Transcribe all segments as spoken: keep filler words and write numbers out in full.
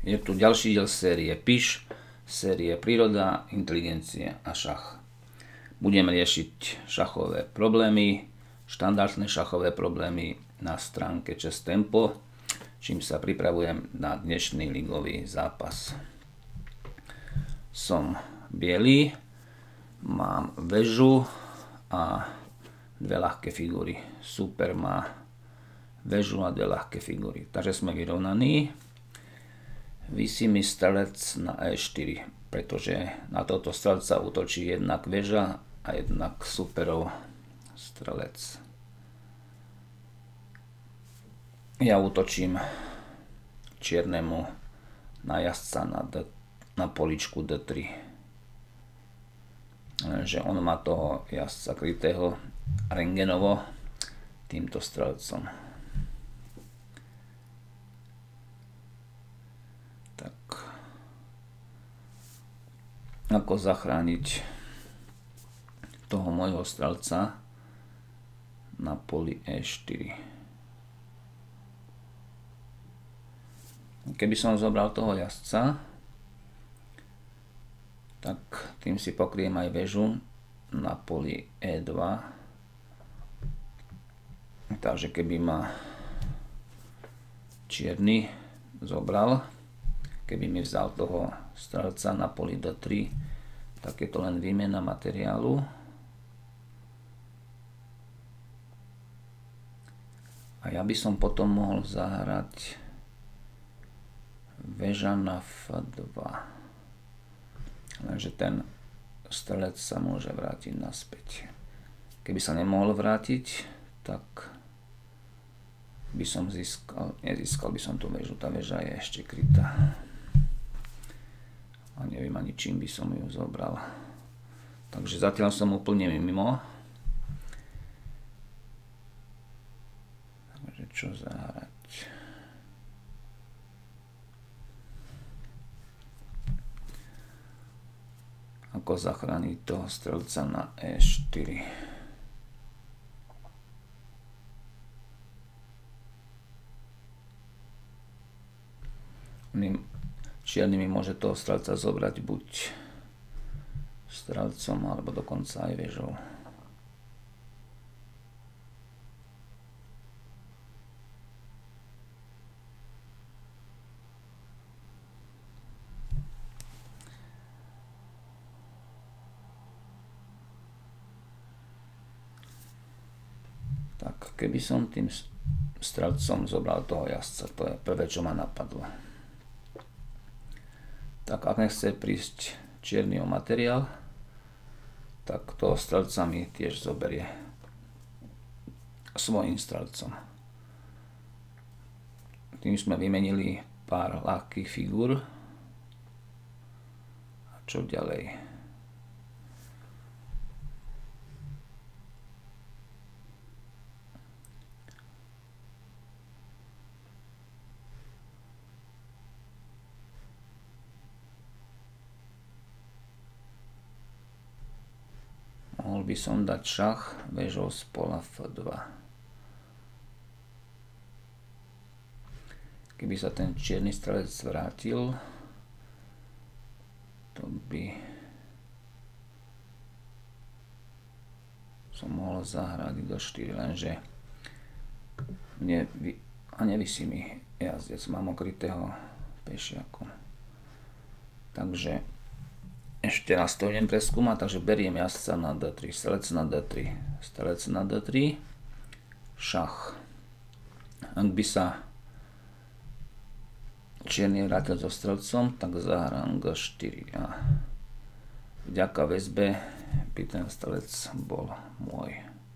Je tu ďalší diel série Píš, série Príroda, inteligencie a šach. Budem riešiť šachové problémy, štandardné šachové problémy na stránke Chess Tempo, čím sa pripravujem na dnešný ligový zápas. Som biely, mám väžu a dve ľahké figúry. Super má väžu a dve ľahké figúry. Takže sme vyrovnaní. Visí mi strelec na e štyri, pretože na toto strelca útočí jednak väža a jednak superov strelec. Ja útočím čiernemu na jazdca na, D, na poličku D tri. Že on má toho jazdca krytého rentgenovo týmto strelcom. Tak. Ako zachrániť toho môjho strelca na poli e štyri. Keby som zobral toho jazdca, tak tým si pokriem aj väžu na poli e dva. Takže keby ma čierny zobral, keby mi vzal toho strelca na poli D tri, tak je to len výmena materiálu. A ja by som potom mohol zahrať väža na F dva. Lenže ten strelec sa môže vrátiť naspäť. Keby sa nemohol vrátiť, tak by som získal, nezískal by som tú väžu. Tá väža je ešte krytá. A neviem ani čím by som ju zobral. Takže zatiaľ som úplne mimo. Takže čo zahrať? Ako zachrániť toho strelca na e štyri. Čierny mi môže toho strelca zobrať buď strelcom, alebo dokonca aj väžou. Tak, keby som tým strelcom zobral toho jazdca, to je prvé, čo ma napadlo. Tak ak nechce prísť čierny o materiál, tak toho strelca mi tiež zoberie svojím strelcom. Tým sme vymenili pár ľahkých figúr. A čo ďalej? Mohol by som dať šach väžou z pola F dva. Keby sa ten čierny strelec vrátil, to by som mohol zahrať do štyri, lenže nevy, a nevisí mi jazdec, mám okrytého pešiakom. Takže ešte raz to idem preskúmať, takže beriem jazdca na D tri, strelec na D tri, strelec na D tri, šach. Ak by sa čierny vrátil so strelcom, tak zahrám G štyri a vďaka väzbe by ten strelec bol môj.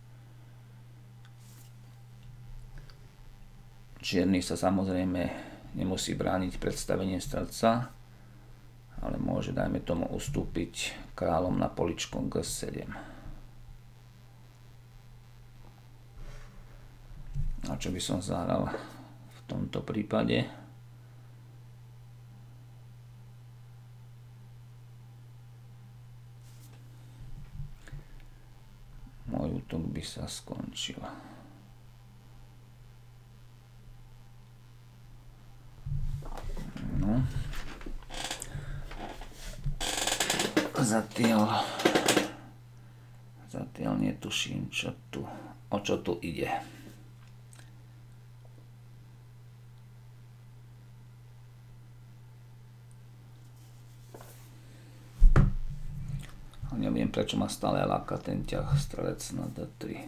Čierny sa samozrejme nemusí brániť predstavením strelca, ale môže, dajme tomu, ustúpiť kráľom na poličku G sedem. A čo by som zahral v tomto prípade? Môj útok by sa skončil. No. zatiaľ, zatiaľ netuším, čo tu, o čo tu ide. Neviem, prečo ma stále láka ten ťah strelec na dé tri.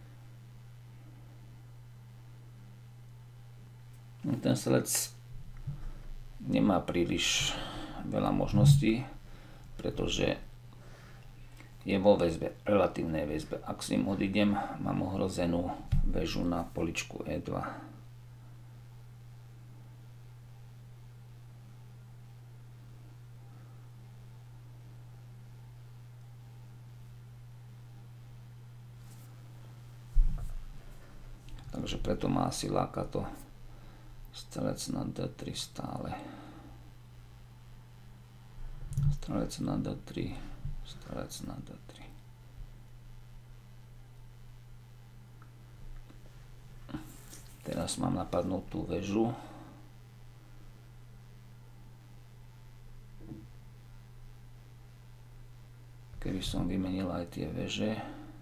Ten strelec nemá príliš veľa možností, pretože je vo väzbe, relatívnej väzbe. Ak s ním odídem, mám ohrozenú väžu na poličku é dva. Takže preto má asi láka to strelec na dé tri stále. Strelec na dé tri, strelec na dé tri. Teraz mám napadnutú väžu. Keby som vymenil aj tie väže.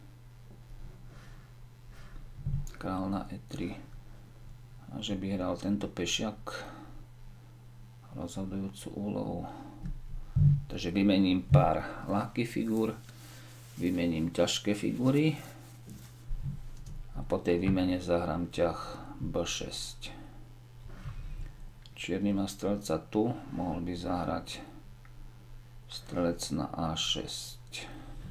Král na é tri. A že by hral tento pešiak rozhodujúcu úlohu. Takže vymením pár ľahkých figúr, vymením ťažké figúry a po tej výmene zahrám ťah bé šesť. Čierny má strelca tu, mohol by zahrať strelec na á šesť.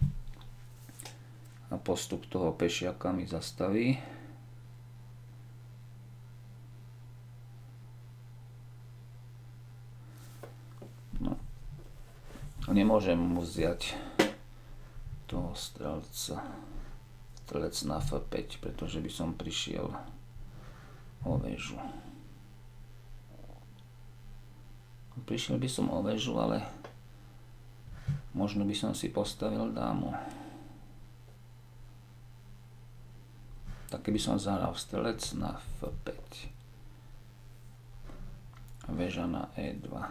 A postup toho pešiaka mi zastaví. Nemôžem mu vziať toho strelca, strelec na ef päť, pretože by som prišiel o väžu. Prišiel by som o väžu, ale možno by som si postavil dámu. Tak keby som zahral strelec na ef päť, väža na é dva.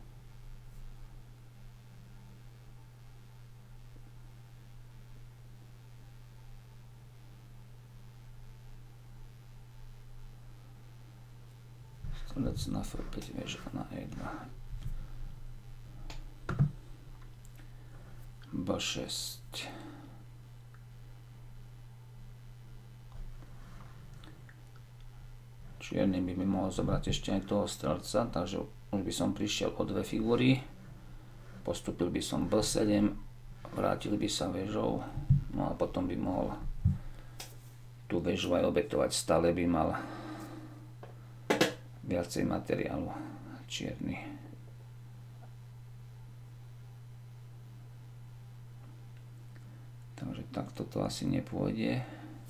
Strelec na ef päť, väža na é dva. bé šesť. Čierny by mi mohol zobrať ešte aj toho strelca, takže už by som prišiel o dve figúry. Postupil by som bé sedem, vrátil by sa väžou, no a potom by mohol tú väžu aj obetovať. Stále by mal viacej materiálu čierny. Takže takto to asi nepôjde.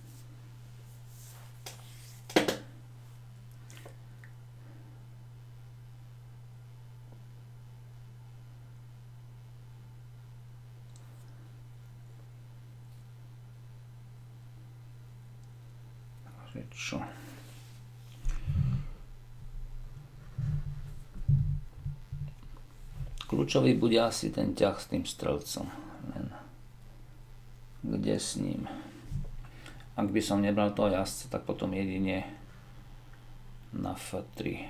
Takže čo? Kľúčový bude asi ten ťah s tým strelcom. Len kde s ním? Ak by som nebral toho jazdca, tak potom jedine na ef tri.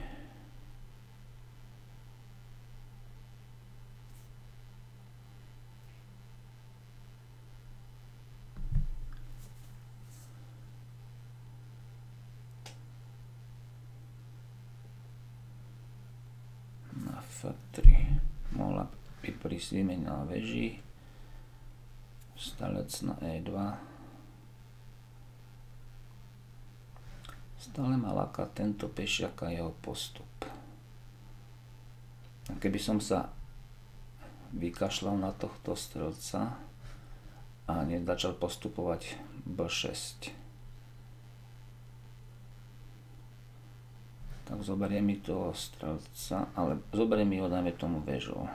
Na ef tri. Mohla by prísť výmena na väži. Strelec na é dva. Stále ma láka tento pešiak a jeho postup. A keby som sa vykašľal na tohto strelca a nezačal postupovať bé šesť, tak zoberie mi toho strelca, ale zoberie mi ho, dajme tomu väžou,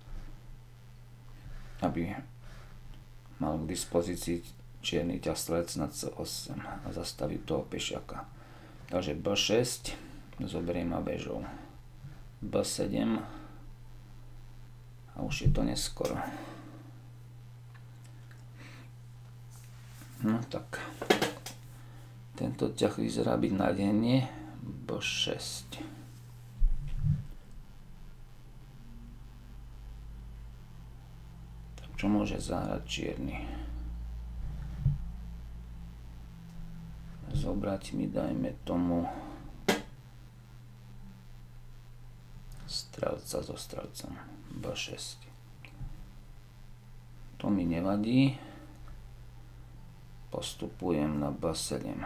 aby mal k dispozícii čierny ťah strelec na cé osem a zastaví toho pešiaka. Takže bé šesť, zoberie ma väžou, bé sedem a už je to neskoro. No tak. Tento ťah vyzerá byť nádejne. bé šesť. Tak čo môže zahrať čierny? Zobrať mi, dajme tomu, strelca so strelcom. bé šesť. To mi nevadí. Postupujem na bé sedem.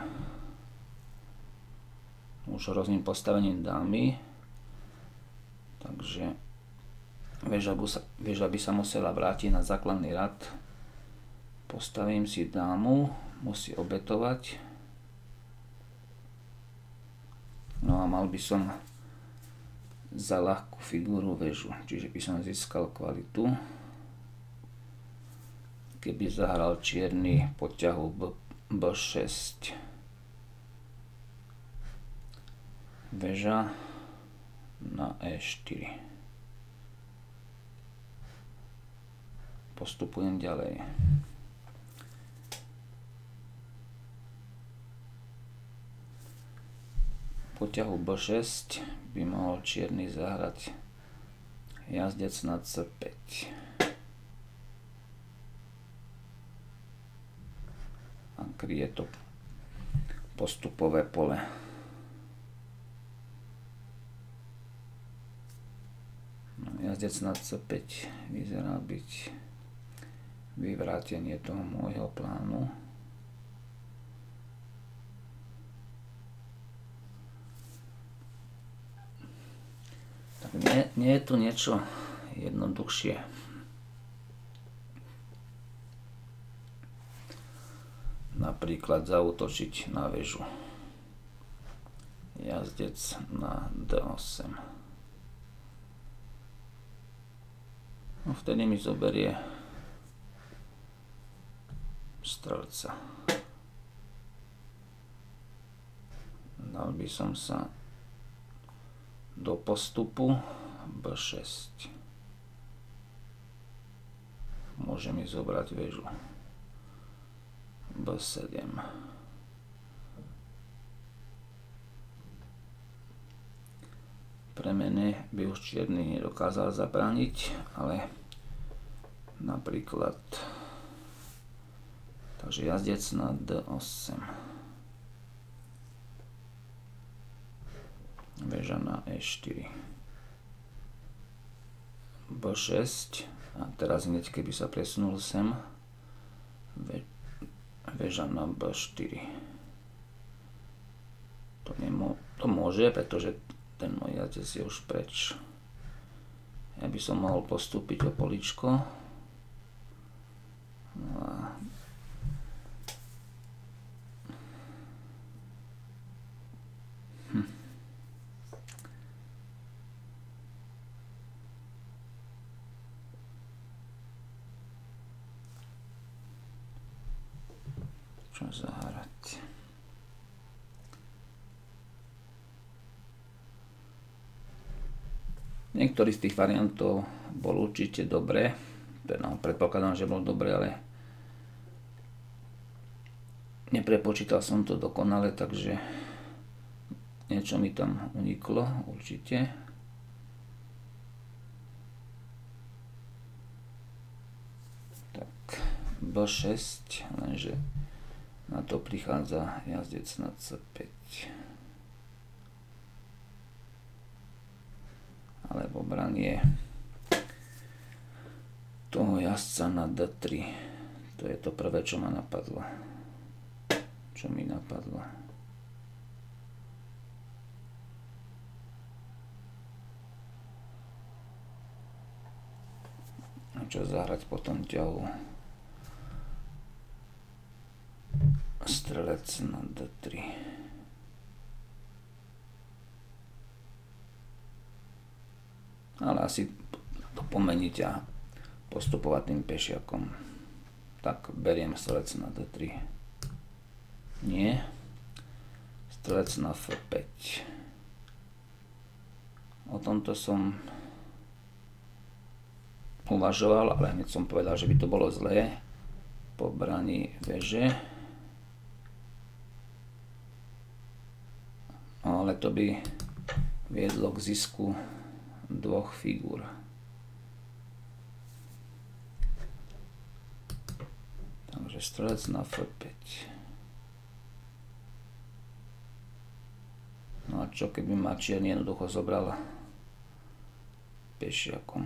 Už hrozným postavením dámy. Takže väža by, sa, väža by sa musela vrátiť na základný rad. Postavím si dámu. Musí obetovať. No a mal by som za ľahkú figúru väžu. Čiže by som získal kvalitu. Keby zahral čierny po ťahu bé šesť. Väža na é štyri. Postupujem ďalej. Po ťahu bé šesť by mohol čierny zahrať jazdec na cé päť. A kryje to postupové pole. No, jazdec na cé päť vyzerá byť vyvrátenie toho môjho plánu. Tak nie, nie je tu niečo jednoduchšie. Napríklad zaútočiť na väžu. Jazdec na dé osem. No vtedy mi zoberie strelca. Dal by som sa do postupu bé šesť. Môže mi zobrať väžu. bé sedem. Premene by už čierny nedokázal zabrániť, ale napríklad takže jazdec na dé osem. Väža na é štyri. bé šesť. A teraz hneď keby sa presunul sem, väža na bé štyri. To, nemô- to môže, pretože ten môj jazdec je už preč. Ja by som mohol postúpiť o políčko. No a hm. Čo zahrať? Niektorý z tých variantov bol určite dobré. No, predpokladám, že bol dobré, ale neprepočítal som to dokonale, takže niečo mi tam uniklo určite. Tak, bé šesť, lenže na to prichádza jazdec na cé päť. Alebo branie toho jazdca na dé tri. To je to prvé, čo ma napadlo. Čo mi napadlo. A čo zahrať po tom ťahu? Strelec na dé tri. Ale asi to pomeniť a postupovať tým pešiakom. Tak beriem strelec na dé tri. Nie. Strelec na ef päť. O tomto som uvažoval, ale hneď som povedal, že by to bolo zlé. Po braní veže ale to by viedlo k zisku dvoch figúr. Takže strelec na ef päť. No a čo keby ma čierny jednoducho zobral pešiakom?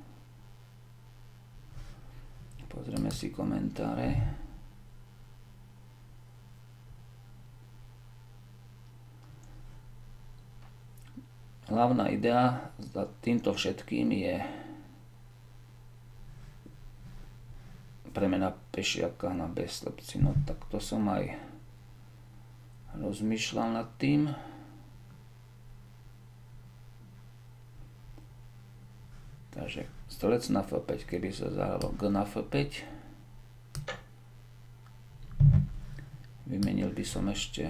Pozrieme si komentáre. Hlavná idea za týmto všetkým je premena pešiaka na bé slepci. No tak to som aj rozmýšľal nad tým. Takže strelec na ef päť, keby sa zahralo g na ef päť, vymenil by som ešte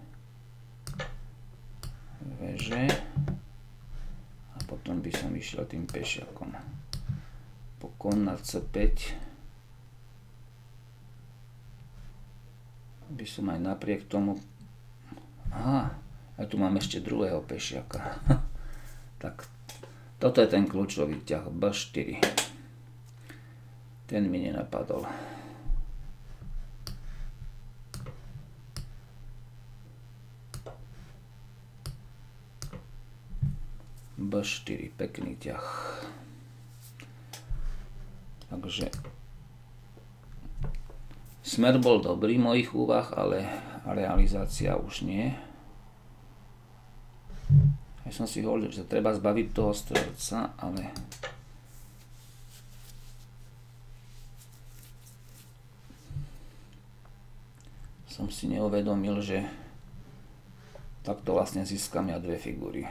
veže a potom by som išiel tým pešiakom. Po kon na cé päť by som aj napriek tomu... Aha, a tu mám ešte druhého pešiaka. Tak toto je ten kľúčový ťah, bé štyri. Ten mi nenapadol. bé štyri, pekný ťah. Takže smer bol dobrý v mojich úvah, ale realizácia už nie. Ja som si hovoril, že treba zbaviť toho strelca, ale som si neuvedomil, že takto vlastne získam ja dve figúry.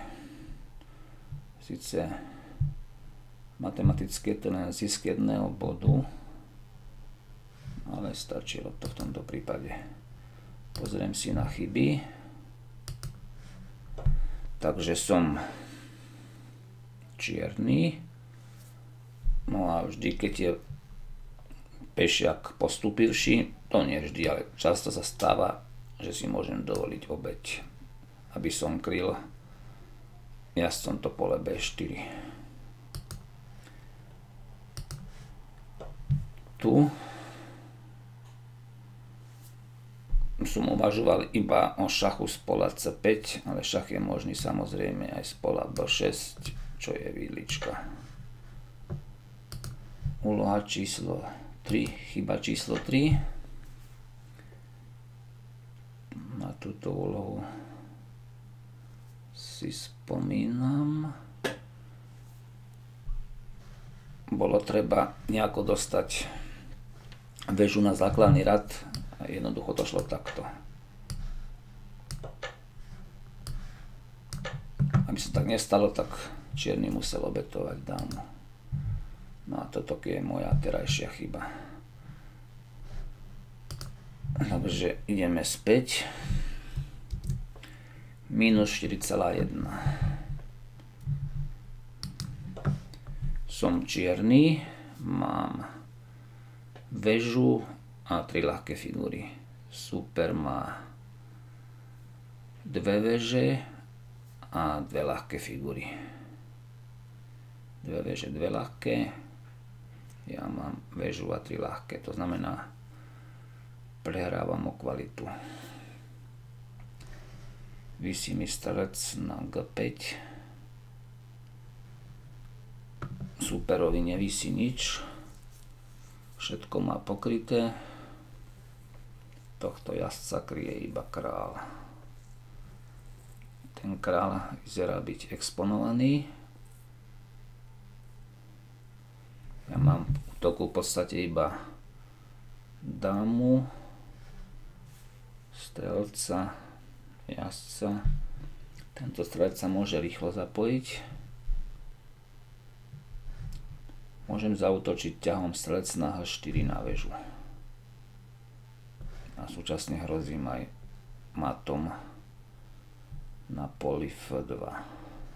Sice matematicky je to len zisk jedného bodu, ale stačilo to v tomto prípade. Pozriem si na chyby. Takže som čierny. No a vždy, keď je pešiak postupivší, to nie vždy, ale často sa stáva, že si môžem dovoliť obeť, aby som kryl jazdcom to pole bé štyri. Tu som uvažoval iba o šachu z pola cé päť, ale šach je možný samozrejme aj z pola bé šesť, čo je vidlička. Úloha číslo tri, chyba číslo tri. Na túto úlohu si spomínam. Bolo treba nejako dostať väžu na základný rad. A jednoducho to šlo takto. Aby sa tak nestalo, tak čierny musel obetovať dámu. No a toto je moja terajšia chyba. Takže ideme späť. Minus štyri celá jedna. Som čierny, mám väžu a tri ľahké figúry. Super má dve veže a dve ľahké figúry. Dve veže, dve ľahké. Ja mám väžu a tri ľahké. To znamená, prehrávam o kvalitu. Visí mi strelec na gé päť. Superovi nevisí nič. Všetko má pokryté. Tohto jazdca kryje iba král. Ten král vyzerá byť exponovaný. Ja mám v útoku v podstate iba dámu, strelca, jazdca. Tento strelec sa môže rýchlo zapojiť. Môžem zaútočiť ťahom strelec na há štyri na väžu. A súčasne hrozím aj matom na poli ef dva.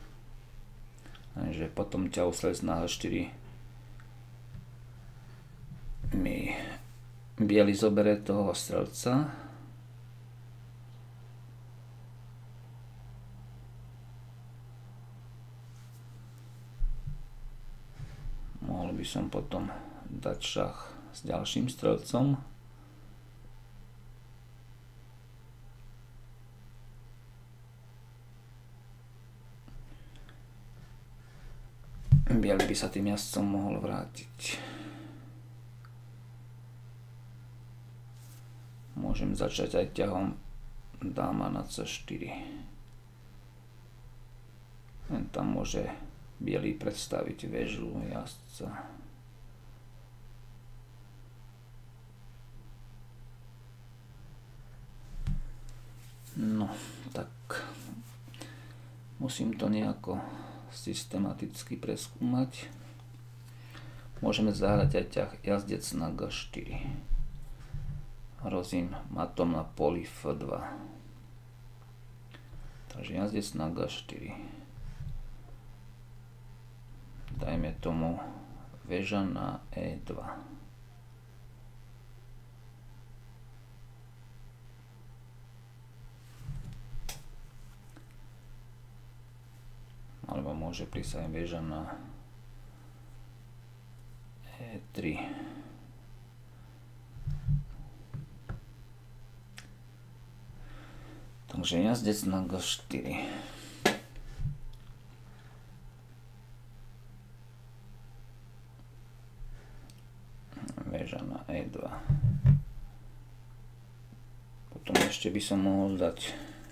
Takže potom ťahu strelec na há štyri mi biely zobere toho strelca. Mohol by som potom dať šach s ďalším strelcom. Bielý by sa tým jazdcom mohol vrátiť. Môžem začať aj ťahom dáma na cé štyri. Len tam môže bielý predstaviť väžu jazdca. No, tak musím to nejako systematicky preskúmať. Môžeme zahrať aj ťah jazdec na gé štyri. Hrozím matom na poli ef dva. Takže jazdec na gé štyri. Dajme tomu väža na é dva. Alebo môže prísť aj väža na é tri. Takže jazdec na gé štyri. Väža na é dva. Potom ešte by som mohol dať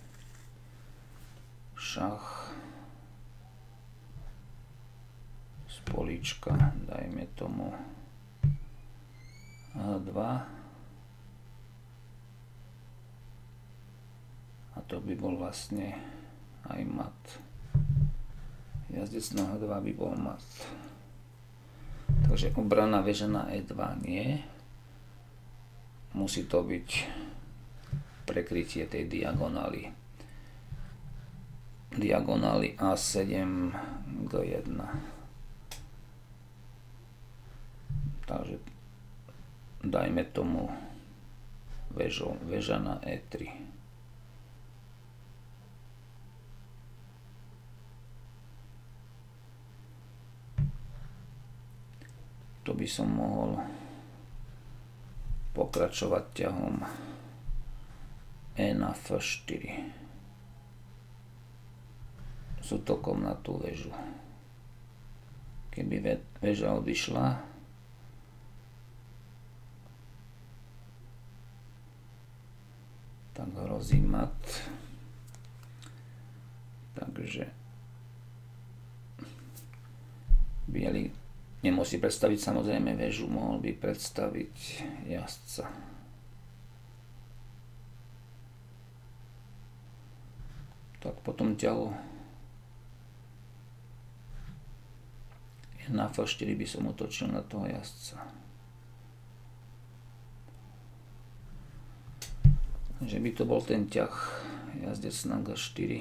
šach z políčka, dajme tomu há dva. A to by bol vlastne aj mat. Jazdec na há dva by bol mat. Takže obrana väža na é dva nie. Musí to byť prekrytie tej diagonály. Diagonály á sedem gé jeden. Takže dajme tomu väžu, väža na é tri. Tu by som mohol pokračovať ťahom E na ef štyri s útokom na tú väžu. Keby väža odišla, tak hrozí mat. Takže biely nemusí predstaviť samozrejme väžu, mohol by predstaviť jazdca. Tak potom ťahu na ef štyri by som utočil na toho jazdca. Takže by to bol ten ťah jazdec na gé štyri.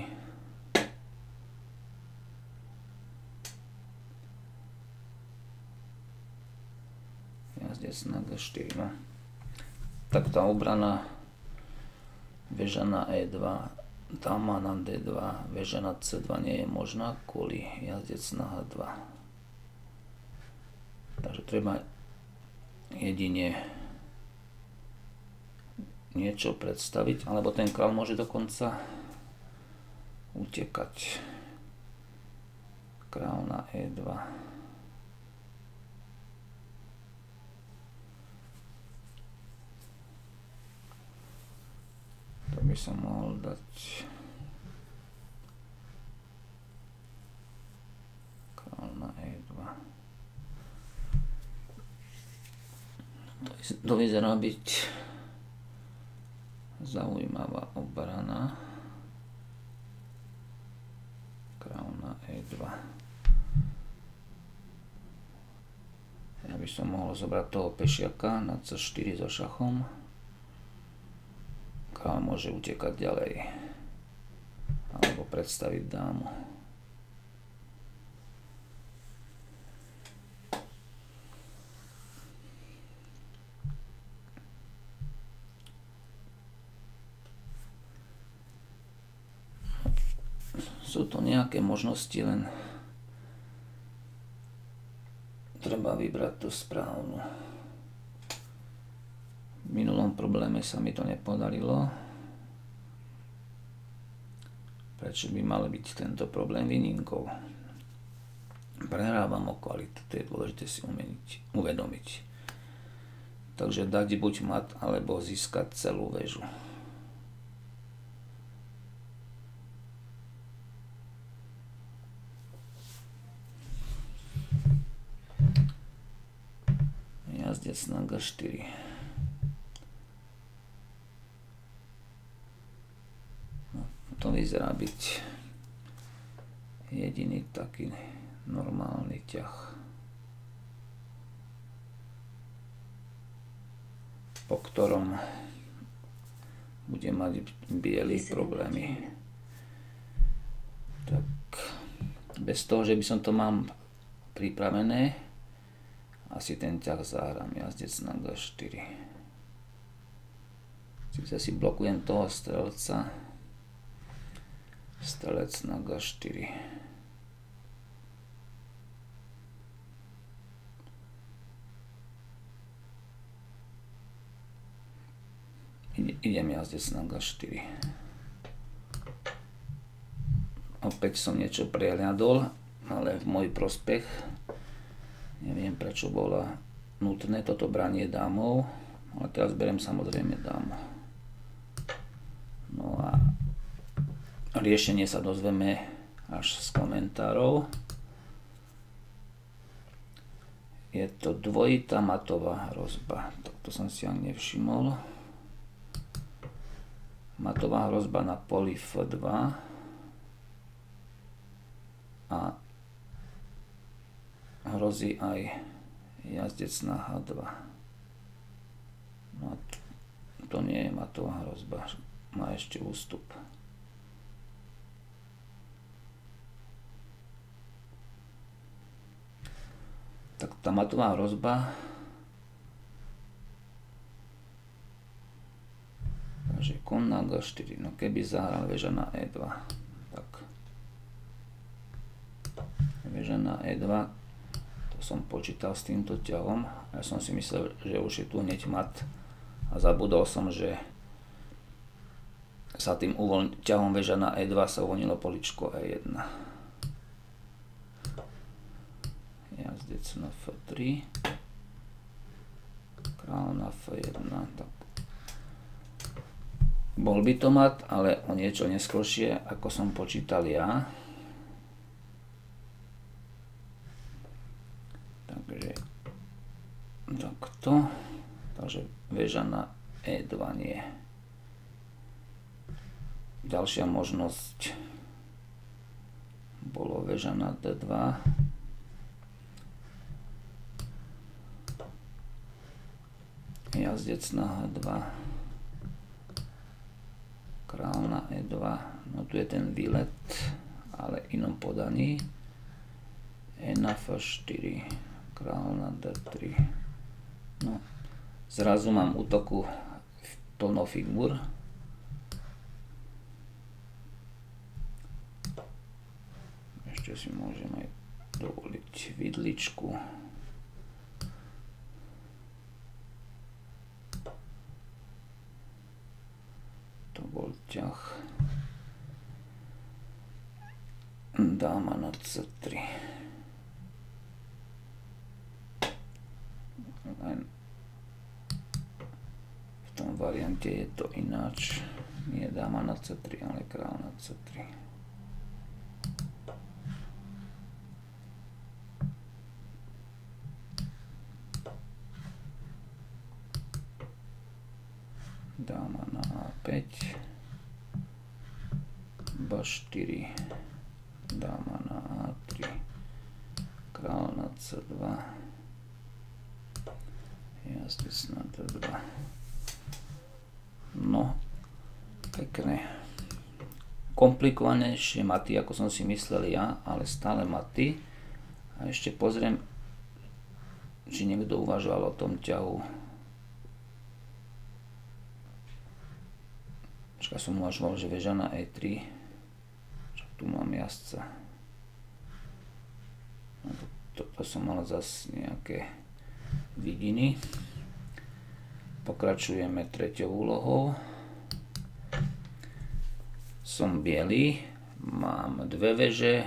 Jazdec na gé štyri, no. Tak tá obrana väža na é dva, dáma na dé dva, väža na cé dva nie je možná kvôli jazdec na há dva. Takže treba jedine niečo predstaviť, alebo ten kráľ môže dokonca utekať. Kráľ na é dva. To by som mohol dať kráľ na é dva. To vyzerá byť zaujímavá obrana. Kráľ na é dva. Ja by som mohol zobrať toho pešiaka na cé štyri so šachom. Kráľ môže utekať ďalej. Alebo predstaviť dámu. Sú to nejaké možnosti, len treba vybrať tú správnu. V minulom probléme sa mi to nepodarilo. Prečo by mal byť tento problém výnimkou? Prehrávam o kvalitu, to je dôležité si umeniť, uvedomiť. Takže dať buď mat, alebo získať celú väžu. Jazdec na gé štyri. No, to vyzerá byť jediný taký normálny ťah, po ktorom bude mať biely problémy. Tak bez toho, že by som to mám pripravené, asi ten ťah zahrám. Jazdec na gé štyri. Sice si blokujem toho strelca. Strelec na gé štyri. Idem jazdec na gé štyri. Opäť som niečo prehľadol, ale v môj prospech. Neviem, prečo bolo nutné toto branie dámov, ale teraz beriem samozrejme dámu. No a riešenie sa dozvieme až z komentárov. Je to dvojitá matová hrozba. To som si ani nevšimol. Matová hrozba na poli ef dva a hrozí aj jazdec na há dva. No a to nie je matová hrozba, má ešte ústup. Tak tá matová hrozba, takže kon na gé štyri, no keby zahral väža na é dva, tak väža na é dva, to som počítal s týmto ťahom, ja som si myslel, že už je tu hneď mat a zabudol som, že sa tým uvoľ... ťahom väža na é dva sa uvoľnilo poličko é jedna. Jazdec na ef tri, král na ef jedna, tak bol by to mat, ale o niečo neskôršie, ako som počítal ja. Takže takto, takže väža na é dva nie. Ďalšia možnosť bolo väža na dé dva. Jazdec na há dva. Král na é dva. No tu je ten výlet, ale inom podaní. E na ef štyri. Král na dé tri. No, zrazu mám útoku plno figur. Ešte si môžem aj dovoliť vidličku. To bol ťah. Dáma na cé tri. Len v tom variante je to ináč. Nie dáma na cé tri, ale král na cé tri. Dáma na á päť. bé štyri. Dáma na á tri. Král na cé dva. Jazdec na dé dva. No, pekné. Komplikovanejšie maty, ako som si myslel ja, ale stále maty. A ešte pozriem, či niekto uvažoval o tom ťahu. Počkaj, som uvažoval, že väža na é tri. Čo tu mám jazdca. No, to, to, to som mal zase nejaké vidiny. Pokračujeme treťou úlohou. Som biely, mám dve veže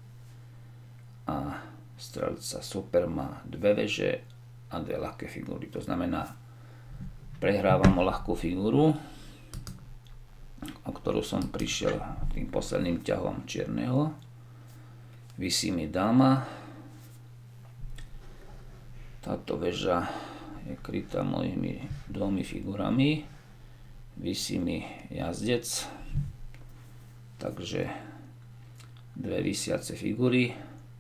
a strelca super má dve veže a dve ľahké figúry. To znamená, prehrávam o ľahkú figúru, o ktorú som prišiel tým posledným ťahom čierneho. Visí mi dáma. Táto väža je krytá mojimi dvomi figurami. Visí mi jazdec. Takže dve visiace figury.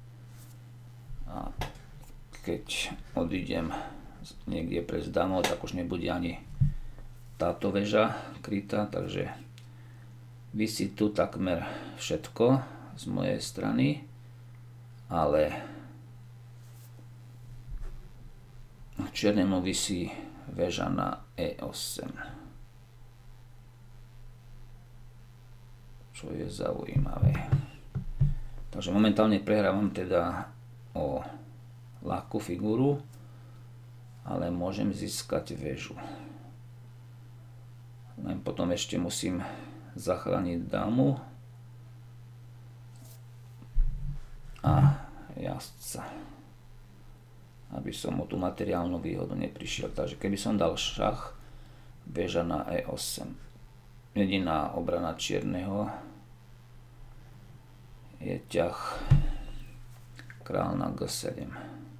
A keď odídem niekde pred dámou, tak už nebude ani táto väža krytá. Takže visí tu takmer všetko z mojej strany. Ale čiernemu visí väža na E osem. Čo je zaujímavé. Takže momentálne prehrávam teda o ľahkú figúru, ale môžem získať väžu. Len potom ešte musím zachrániť dámu a jazdca, aby som o tú materiálnu výhodu neprišiel. Takže keby som dal šach, väža na E osem. Jediná obrana čierneho je ťah kráľ na G sedem.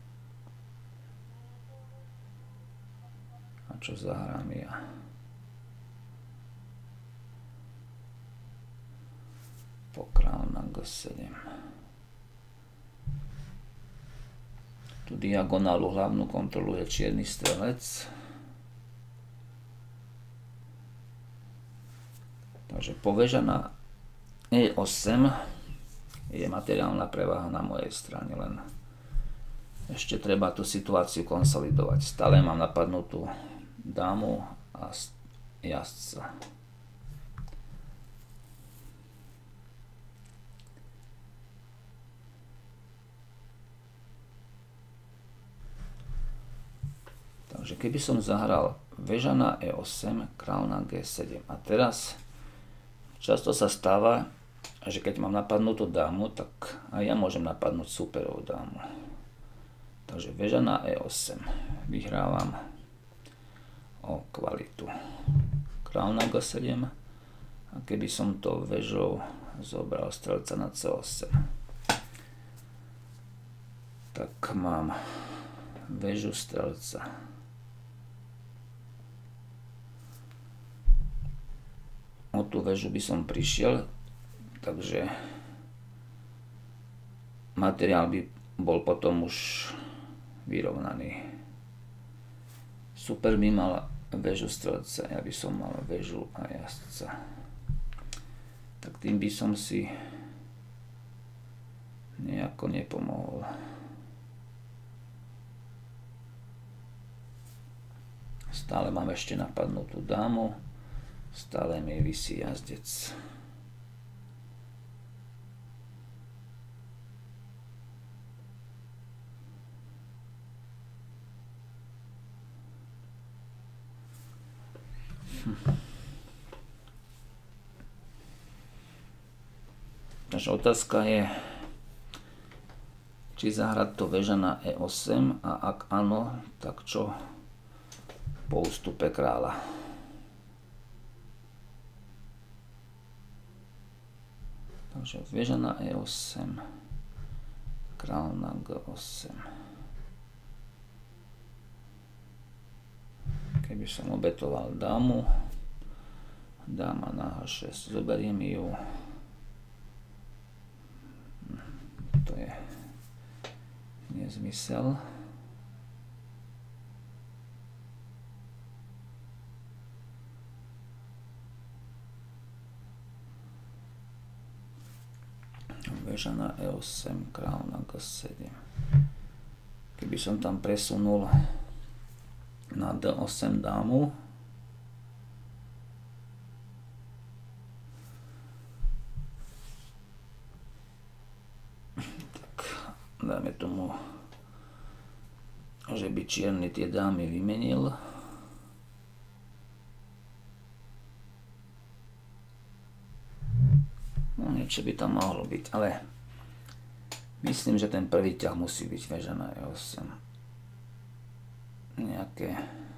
A čo zahrám ja? Po kráľ na G sedem. Tu diagonálu hlavnú kontroluje čierny strelec. Takže po väža na E osem je materiálna prevaha na mojej strane, len ešte treba tú situáciu konsolidovať. Stále mám napadnutú dámu a jazdca. Takže keby som zahral väža na E osem, kráľ na G sedem. A teraz často sa stáva, že keď mám napadnutú dámu, tak aj ja môžem napadnúť superovú dámu. Takže väža na E osem. Vyhrávam o kvalitu. Kráľ na G sedem. A keby som to väžou zobral strelca na C osem, tak mám väžu strelca. O tú väžu by som prišiel, takže materiál by bol potom už vyrovnaný. Super by mal väžu strelca, ja by som mal väžu a jazdca. Tak tým by som si nejako nepomohol. Stále mám ešte napadnutú dámu, stále mi visí jazdec. Takže otázka je, či zahrať to väža na E osem a ak áno, tak čo po ústupe kráľa. Takže väža na E osem, kráľ na G osem. Keby som obetoval dámu, dáma na H šesť, zoberiem ju. To je nezmysel. Väža na E osem, kráľ na G sedem. Keby som tam presunul na D osem dámu, tak dáme tomu že by čierny tie dámy vymenil. No niečo by tam mohlo byť, ale myslím, že ten prvý ťah musí byť väža na e osem. Nejaké,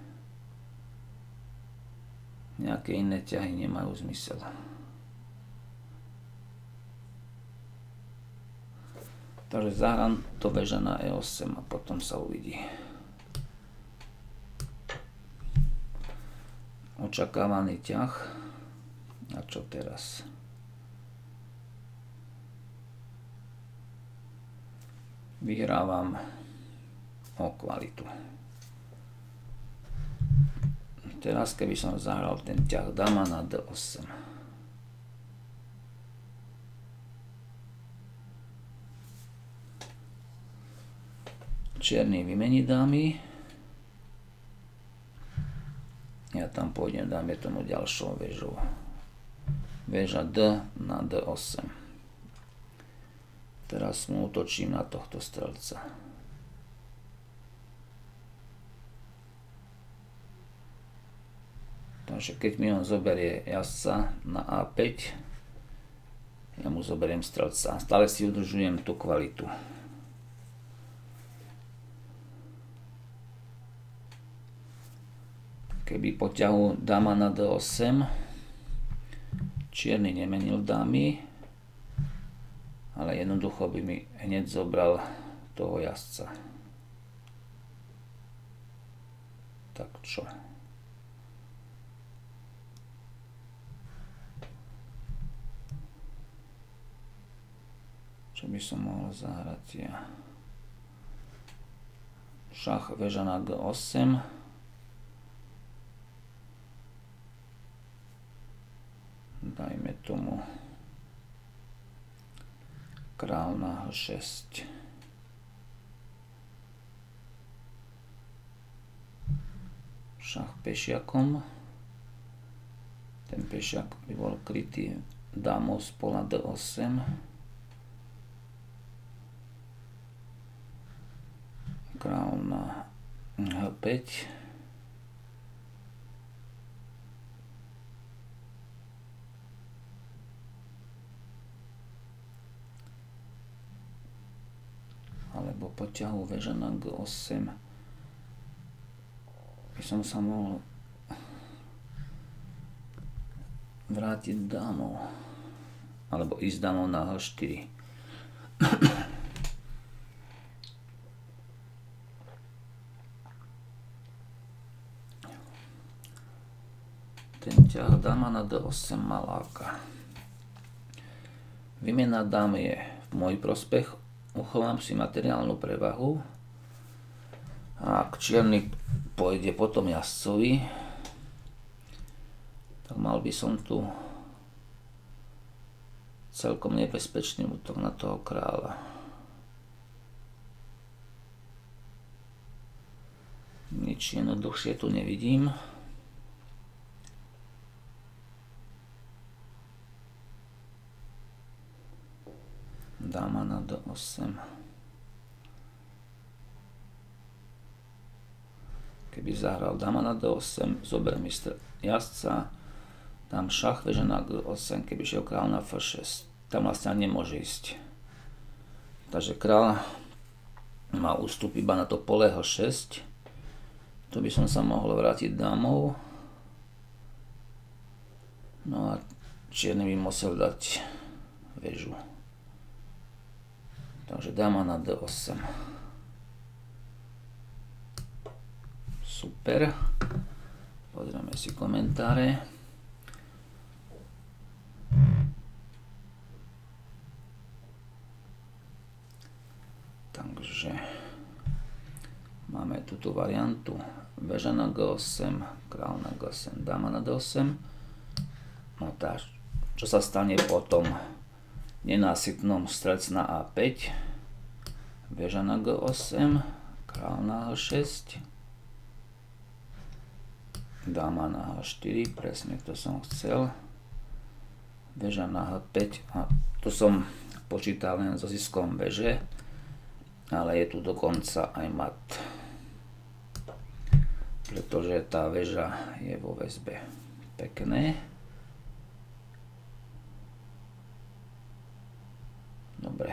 nejaké iné ťahy nemajú zmysel. Takže zahrám to väža na e osem a potom sa uvidí. Očakávaný ťah. A čo teraz? Vyhrávam o kvalitu. Teraz keby som zahral ten ťah dama na dé osem. Čierny vymení dámy. Ja tam pôjdem, dáme tomu ďalšou väžou. Väža D na dé osem. Teraz mu útočím na tohto strelca. Takže keď mi on zoberie jazdca na á päť, ja mu zoberiem strelca. Stále si udržujem tú kvalitu. Keby po ťahu dáma na dé osem, čierny nemenil dámy, ale jednoducho by mi hneď zobral toho jazdca. Tak čo? Čo by som mohol zahrať ja? Šach väža na gé osem. Dajme tomu král na há šesť. Šach pešiakom. Ten pešiak by bol krytý dámou z pola dé osem. Král na há päť. Alebo po ťahu väža na gé osem by som sa mohol vrátiť dámou. Alebo ísť dámou na há štyri. Ten ťah dáma na dé osem ma láka. Výmena dám je v môj prospech. Uchovám si materiálnu prevahu. A ak čierny pôjde potom jazdcovi, tak mal by som tu celkom nebezpečný útok na toho kráľa. Nič jednoduchšie tu nevidím. Dáma na dé osem. Keby zahral dáma na dé osem, zoberiem jazdca, dám šach väža na gé osem, keby šiel král na ef šesť. Tam vlastne nemôže ísť. Takže král má ústup iba na to pole há šesť. Tu by som sa mohol vrátiť dámou. No a čierny by musel dať väžu. Takže dáma na dé osem. Super. Pozrieme si komentáre. Takže máme túto variantu. Väža na gé osem, král na gé osem, dáma na dé osem. No tá, čo sa stane potom? Nenásytnom strelec na á päť, väža na gé osem, král na há šesť, dáma na há štyri, presne to som chcel, väža na há päť, a tu som počítal len so ziskom väže, ale je tu dokonca aj mat. pretože tá väža je vo väzbe. Pekné. Dobre.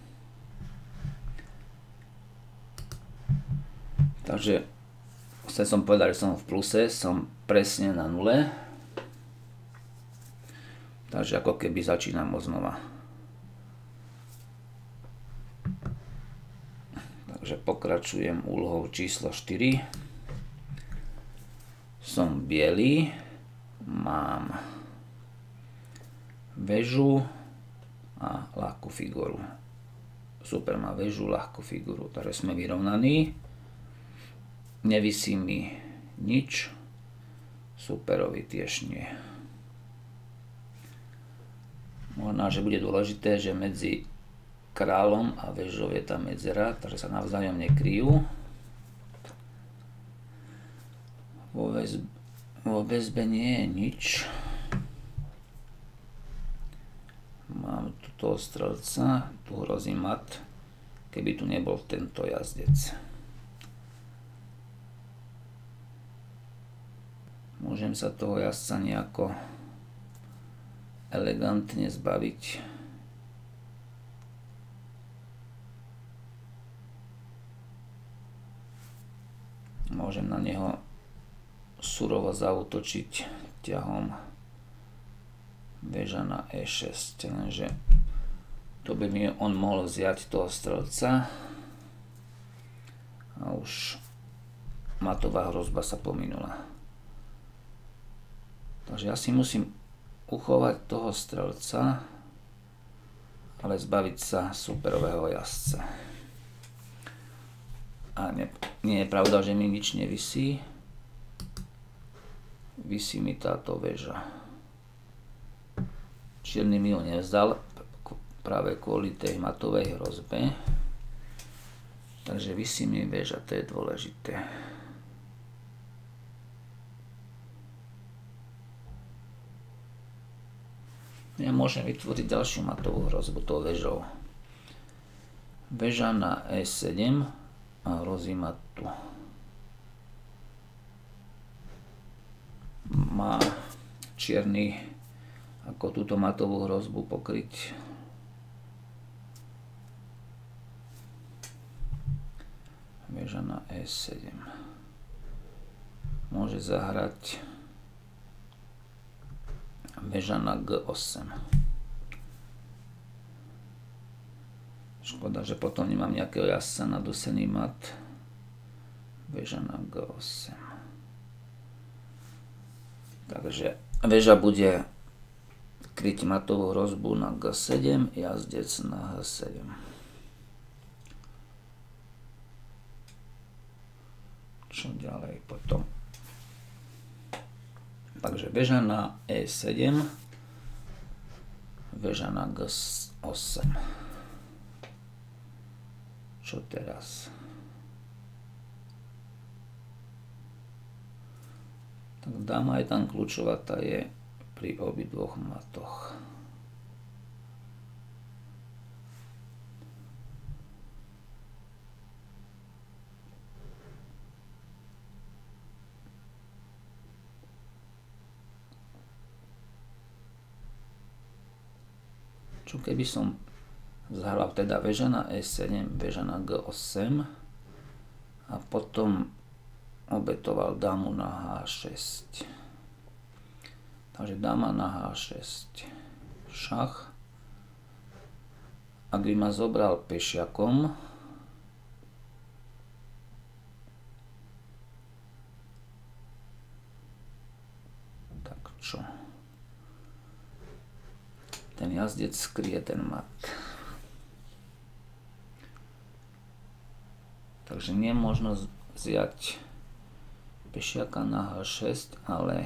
Takže chcel som povedať, že som v pluse, som presne na nule. Takže ako keby začínam odznova. Takže pokračujem úlohou číslo štyri. Som biely, mám väžu a ľahkú figuru. Super, má väžu, ľahkú figuru, takže sme vyrovnaní. Nevisí mi nič, superovi tiež nie. Možno, že bude dôležité, že medzi kráľom a väžou je tá medzera, takže sa navzájom nekryjú. Vo väzbe, vo väzbe nie je nič. Mám tu toho strelca, tu hrozí mat, keby tu nebol tento jazdec. Môžem sa toho jazdca nejako elegantne zbaviť. Môžem na neho surovo zaútočiť ťahom väža na e šesť, lenže to by mi on mohol vziať toho strelca a už matová hrozba sa pominula. Takže ja si musím uchovať toho strelca, ale zbaviť sa superového jazdca. A ne, nie je pravda, že mi nič nevisí. Visí mi táto väža. Čierny mi ho nevzdal práve kvôli tej matovej hrozbe. Takže visí mi väža, to je dôležité. Ja môžem vytvoriť ďalšiu matovú hrozbu tou väžou. Väža na e sedem a hrozí ma tu. Má čierny ako túto matovú hrozbu pokryť. Väža na e sedem. Môže zahrať väža na g osem. Škoda, že potom nemám nejakého jazdca na dosený mat. Väža na g osem. Takže väža bude kryť matovú hrozbu na g sedem, jazdec na h sedem. Čo ďalej potom? Takže väža na e sedem, väža na g osem. Čo teraz? Tak dáma je tam kľúčová, tá je pri obidvoch matoch. Čo keby som zahral teda väža na e sedem, väža na g osem a potom obetoval dámu na há šesť. Takže dáma na há šesť. Šach. Ak by ma zobral pešiakom, tak čo? Ten jazdec skrie ten mat. Takže nie je možno vziať pešiaka na há šesť, ale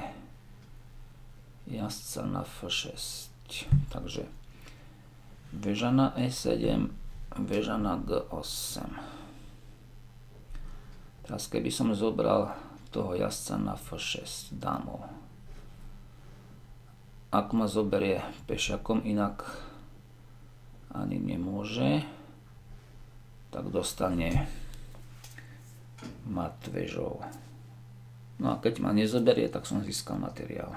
jazdca na ef šesť. Takže väža na e sedem, väža na g osem. Teraz keby som zobral toho jazdca na ef šesť dámou. Ak ma zoberie pešiakom, inak ani nemôže, tak dostane mat väžou. No a keď ma nezoberie, tak som získal materiál.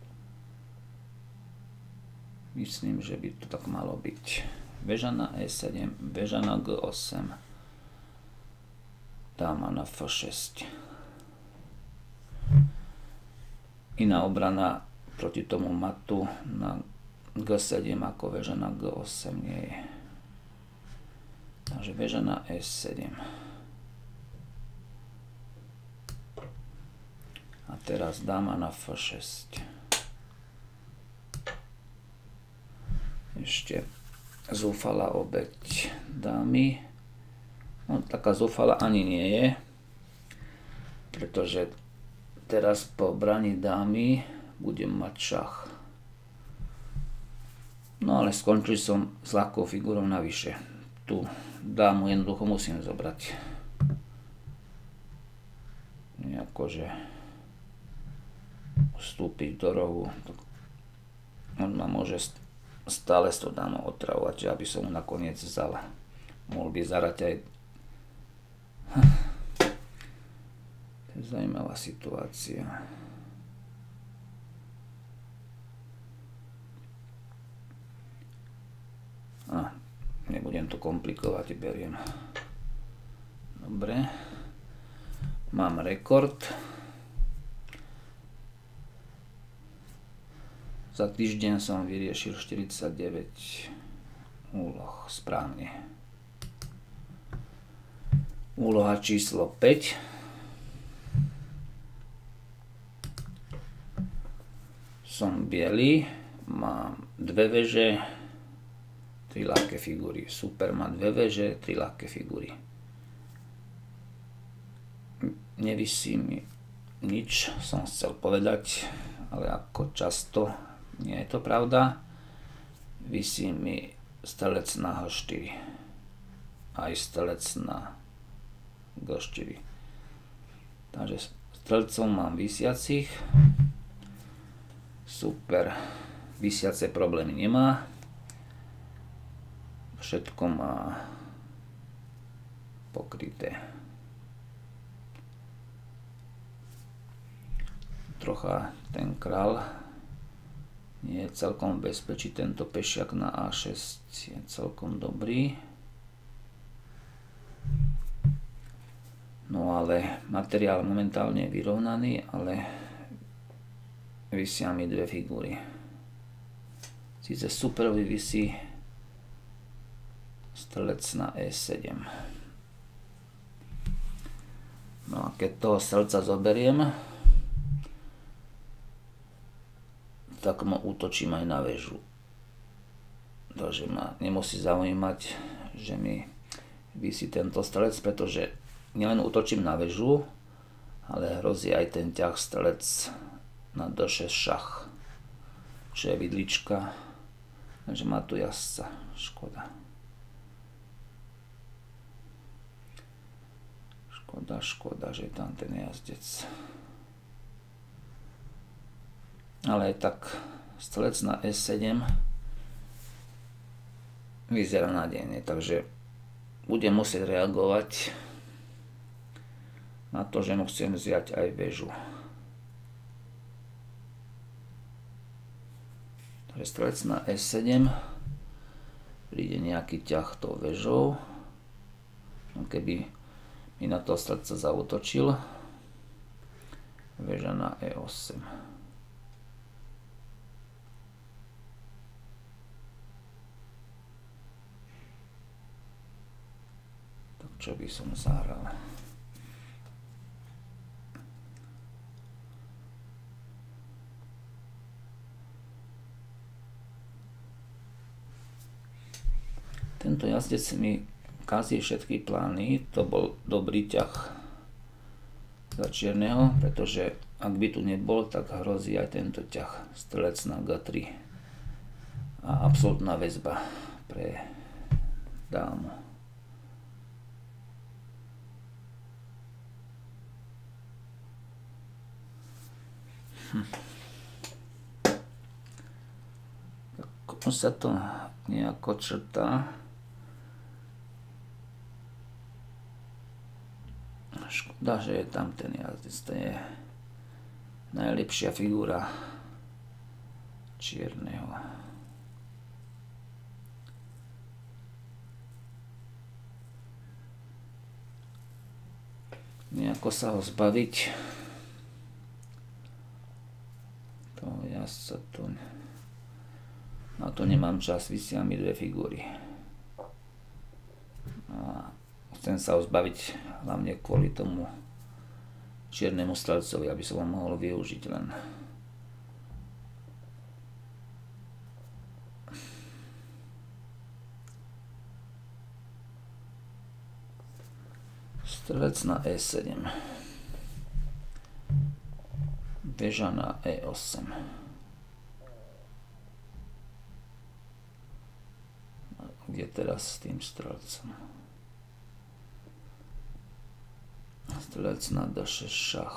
Myslím, že by to tak malo byť. Veža na E sedem, veža na G osem, dáma na F šesť. Iná obrana proti tomu matu na G sedem ako veža na G osem nie je. Takže veža na E sedem. A teraz dáma na F šesť. Ešte zúfala obeť dámy. No, taká zúfala ani nie je, pretože teraz po brani dámy budem mať šach. No ale skončil som s ľahkou figurou navyše. Tu dámu jednoducho musím zobrať. Nejakože vstúpiť do rohu. On ma môže stále s tou dámou otravovať, že aby som mu nakoniec vzal. Mohol by zarať aj... To je zaujímavá situácia. A, nebudem to komplikovať, beriem. Dobre. Mám rekord. Za týždeň som vyriešil štyridsaťdeväť úloh správne. Úloha číslo päť. Som biely, mám dve veže, tri ľahké figúry. Super, má dve veže, tri ľahké figúry. Nevisí mi nič, som chcel povedať, ale ako často nie je to pravda. Visí mi strelec na H štyri. Aj strelec na G štyri. Takže strelcov mám visiacich. Super. Visiace problémy nemá. Všetko má pokryté. Trocha ten král nie je celkom v bezpečí, tento pešiak na A šesť je celkom dobrý. No ale materiál momentálne je vyrovnaný, ale visia mi dve figúry. Sice super vyvisí strelec na E sedem. No a keď toho strelca zoberiem, tak mu útočím aj na väžu. Takže ma nemusí zaujímať, že mi visí tento strelec, pretože nielen útočím na väžu, ale hrozí aj ten ťah strelec na D šesť šach, čo je vidlička, takže má tu jazdca, škoda. Škoda, škoda, že je tam ten jazdec. Ale aj tak strelec na E sedem vyzerá nádejne, takže budem musieť reagovať na to, že mu chcem vziať aj väžu. Takže strelec na E sedem, príde nejaký ťah tou väžou, no keby mi na to strelca zaútočil, väža na E osem. Čo by som zahral? Tento jazdec mi kazí všetky plány. To bol dobrý ťah za čierneho, pretože ak by tu nebol, tak hrozí aj tento ťah. Strelec na G tri. A absolútna väzba pre dámu. Hm. Tak sa to nejako črtá. Škoda, že je tam ten jazdec, to je Najlepšia figúra čierneho. Nejako sa ho zbaviť. To ja sa to... Na to nemám čas, vysia mi dve figúry. A chcem sa ho zbaviť hlavne kvôli tomu čiernemu strelcovi, aby som ho mohol využiť len. Strelec na E sedem. Veža na E osem. Kde teraz s tým strelcom? Strelec na D šesť šach.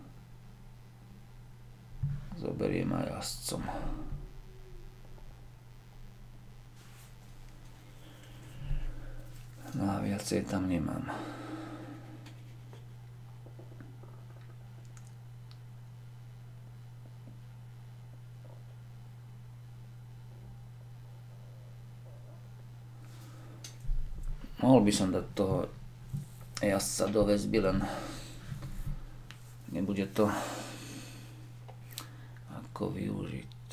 Zoberiem aj jazdcom. No a viacej tam nemám. Mohol by som dať toho jazdca do väzby, len nebude to ako využiť.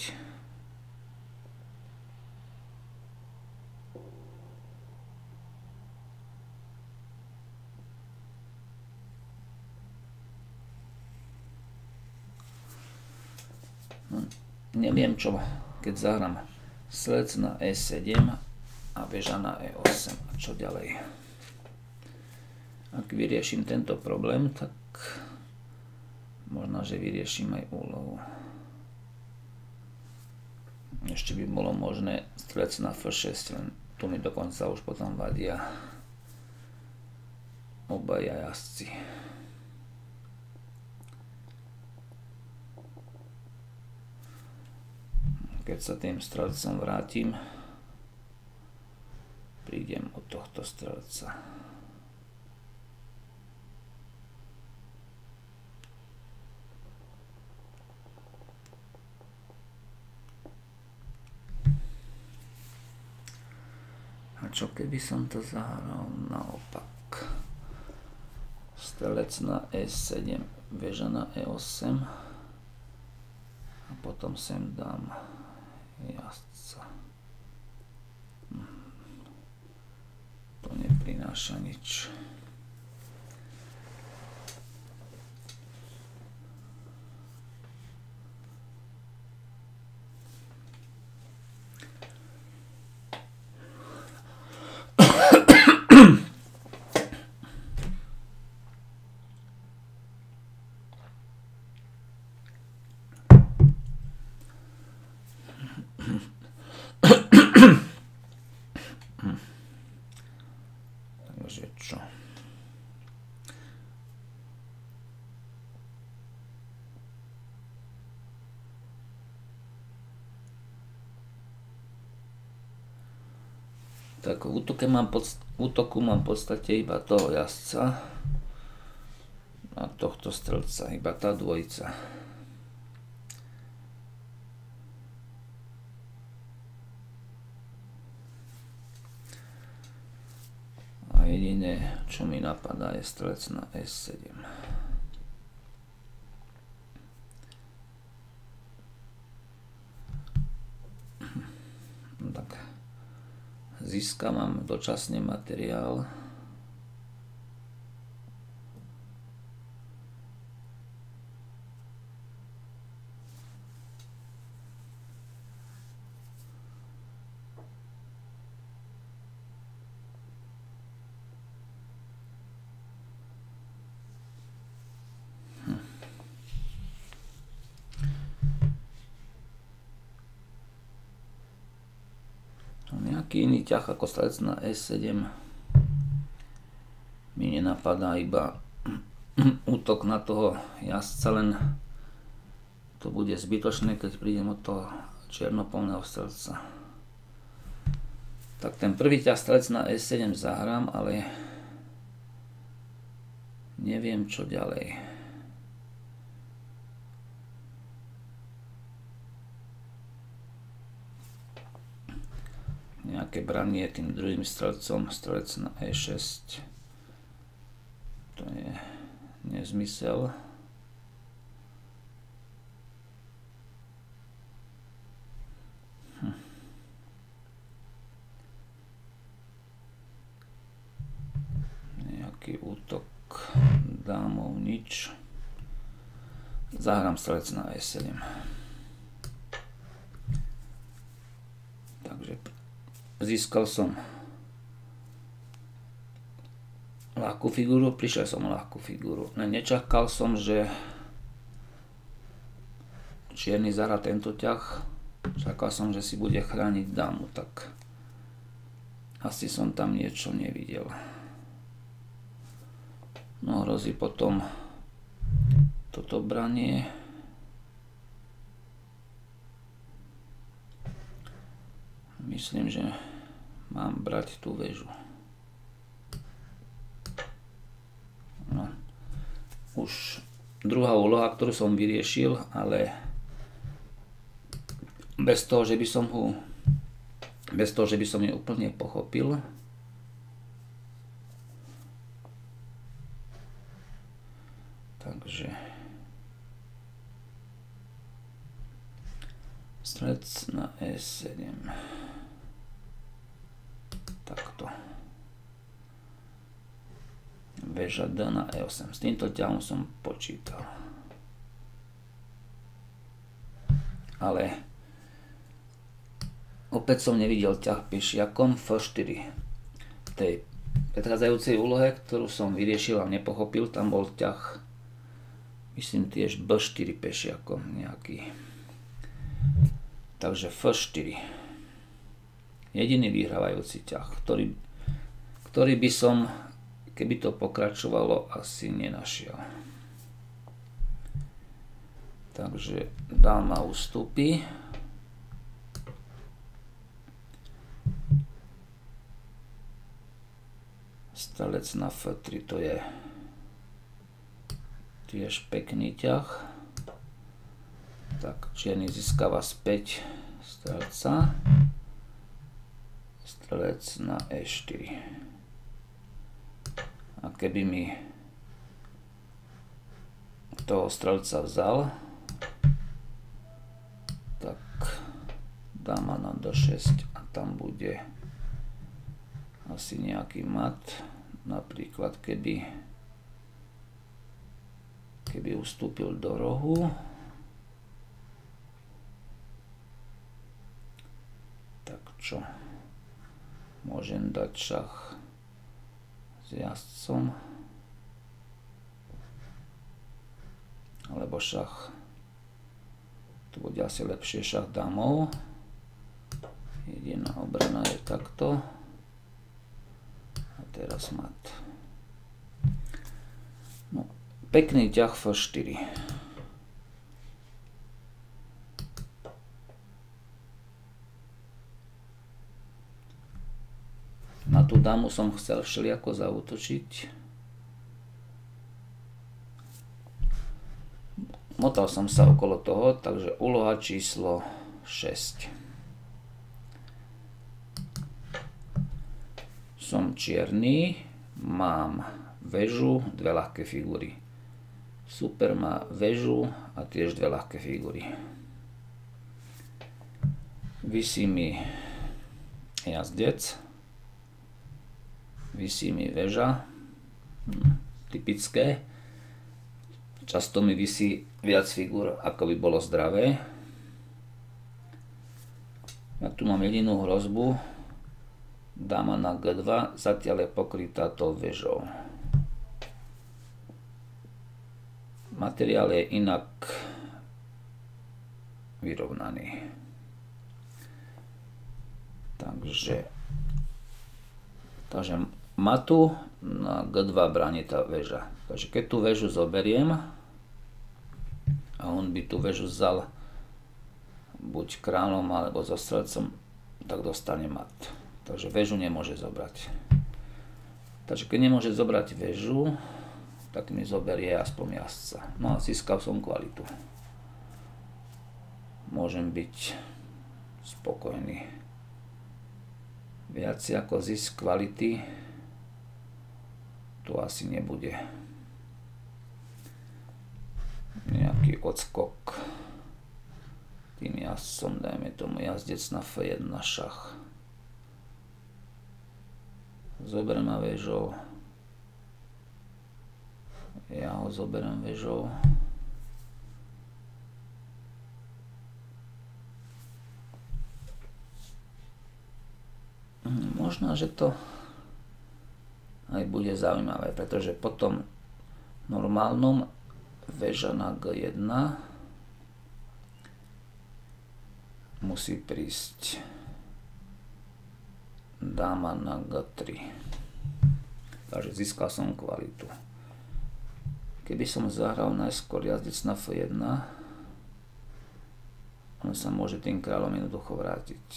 No, neviem čo, keď zahrám strelec na E sedem a veža na E osem. A čo ďalej? Ak vyrieším tento problém, tak možno, že vyrieším aj úlohu. Ešte by bolo možné strelec na F šesť, len tu mi dokonca už potom vadia obaja jazdci. Keď sa tým strelcom vrátim, prídem od tohto strelca. A čo keby som to zahral naopak? Strelec na E sedem, veža na E osem a potom sem dám jazdca. To neprináša nič. Takže čo? Tak v útoku mám, podst- v útoku mám v podstate iba toho jazdca a tohto strelca, iba tá dvojica. Jediné, čo mi napadá, je strelec na E sedem. No tak získavam dočasne materiál. Nejaký iný ťah ako strelec na E sedem mi nenapadá, iba útok na toho jazdca, len to bude zbytočné, keď prídem od toho čiernopolného strelca. Tak ten prvý ťah strelec na E sedem zahrám, ale neviem čo ďalej. branie tým druhým strelcom, strelec na e šesť. To je nezmysel. Hm. Nejaký útok dámov, nič. Zahrám strelec na e sedem. Takže získal som ľahkú figúru, prišiel som ľahkú figúru. Nečakal som, že čierny zahrá tento ťah. Čakal som, že si bude chrániť dámu, tak asi som tam niečo nevidel. No hrozí potom toto branie. Myslím, že mám brať tú väžu. No. Už druhá úloha, ktorú som vyriešil, ale bez toho, že by som ho bez toho, že by som ju úplne pochopil. Takže strelec na e sedem. Takto. Väža D na e osem. S týmto ťahom som počítal. Ale opäť som nevidel ťah pešiakom f štyri. V tej predchádzajúcej úlohe, ktorú som vyriešil a nepochopil, tam bol ťah, myslím tiež b štyri pešiakom nejaký. Takže f štyri. Jediný vyhrávajúci ťah, ktorý, ktorý by som, keby to pokračovalo, asi nenašiel. Takže dáma ustúpi. Strelec na f tri, to je tiež pekný ťah. Tak čierny získava späť strelca. Strelec na e štyri. A keby mi toho strelca vzal, tak dáma na d šesť a tam bude asi nejaký mat. Napríklad keby keby ustúpil do rohu, tak čo? Môžem dať šach s jazdcom, alebo šach, to bude asi lepšie, šach dámov. Jediná obrana je takto. A teraz mat. No, pekný ťah f štyri. Na tú dámu som chcel všelijako zaútočiť. Motal som sa okolo toho, takže úloha číslo šesť. Som čierny, mám väžu, dve ľahké figúry. Super má väžu a tiež dve ľahké figúry. Visí mi jazdec. Visí mi väža, hm, typické. Často mi visí viac figúr, ako by bolo zdravé. Ja tu mám jedinú hrozbu. Dáma na gé dva, zatiaľ je pokrytá tou väžou. Materiál je inak vyrovnaný. Takže, takže matu na gé dva bráni tá väža. Takže keď tú väžu zoberiem a on by tú väžu vzal buď kráľom alebo so strelcom, tak dostane mat. Takže väžu nemôže zobrať. Takže keď nemôže zobrať väžu, tak mi zoberie aspoň jazdca. No a získal som kvalitu. Môžem byť spokojný. viac ako zisk kvality to asi nebude. Nejaký odskok tým jazdcom, dajme tomu jazdec na ef jedna šach. Zober ma väžou. Ja ho zoberiem väžou. Možno, že to aj bude zaujímavé, pretože potom normálnom väža na gé jedna musí prísť dáma na gé tri. Takže získal som kvalitu. Keby som zahral najskôr jazdec na ef jedna, on sa môže tým kráľom jednoducho vrátiť.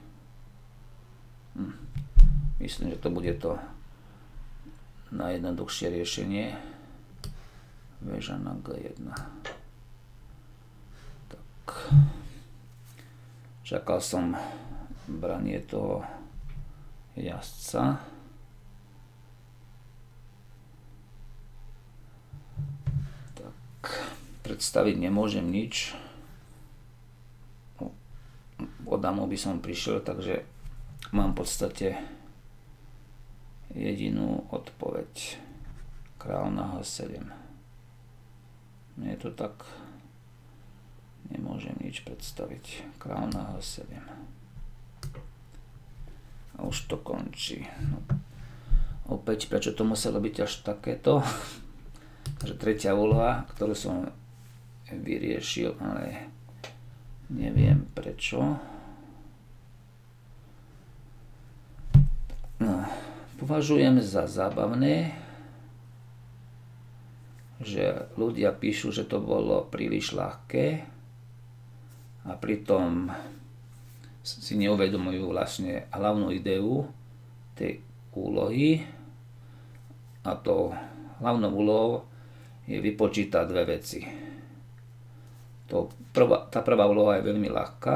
Hm. Myslím, že to bude to najjednoduchšie riešenie. Väža na gé jedna. Tak. Čakal som branie toho jazdca. Tak. Predstaviť nemôžem nič. O damu by som prišiel, takže mám v podstate jedinú odpoveď. Kráľ na há sedem. Nie je to tak. Nemôžem nič predstaviť. Kráľ na há sedem. A už to končí. No. Opäť, prečo to muselo byť až takéto? Takže tretia úloha, ktorú som vyriešil, ale neviem prečo. No, považujem za zábavné, že ľudia píšu, že to bolo príliš ľahké a pritom si neuvedomujú vlastne hlavnú ideu tej úlohy, a to hlavnou úlohou je vypočítať dve veci. To prvá, tá prvá úloha je veľmi ľahká,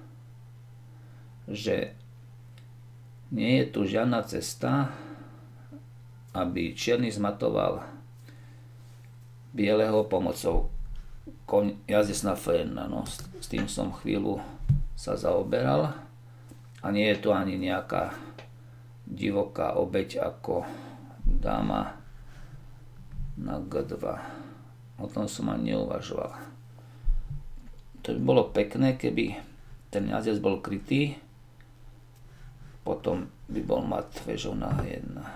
že nie je tu žiadna cesta, aby čierny zmatoval bieleho pomocou jazdec na ef jedna. No, s tým som chvíľu sa zaoberal a nie je tu ani nejaká divoká obeť ako dáma na gé dva. O tom som ani neuvažoval. To by bolo pekné, keby ten jazdec bol krytý, potom by bol mat väžou na há jedna.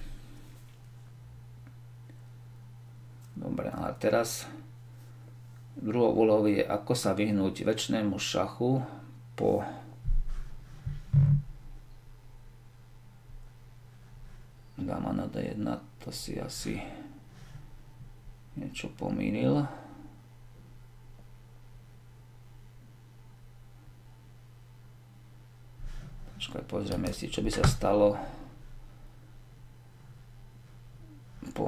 Dobre, a teraz druhou úlohou je, ako sa vyhnúť večnému šachu po dáma na dé jedna. To si asi niečo pomýlil. Počkaj, pozrieme si, čo by sa stalo po,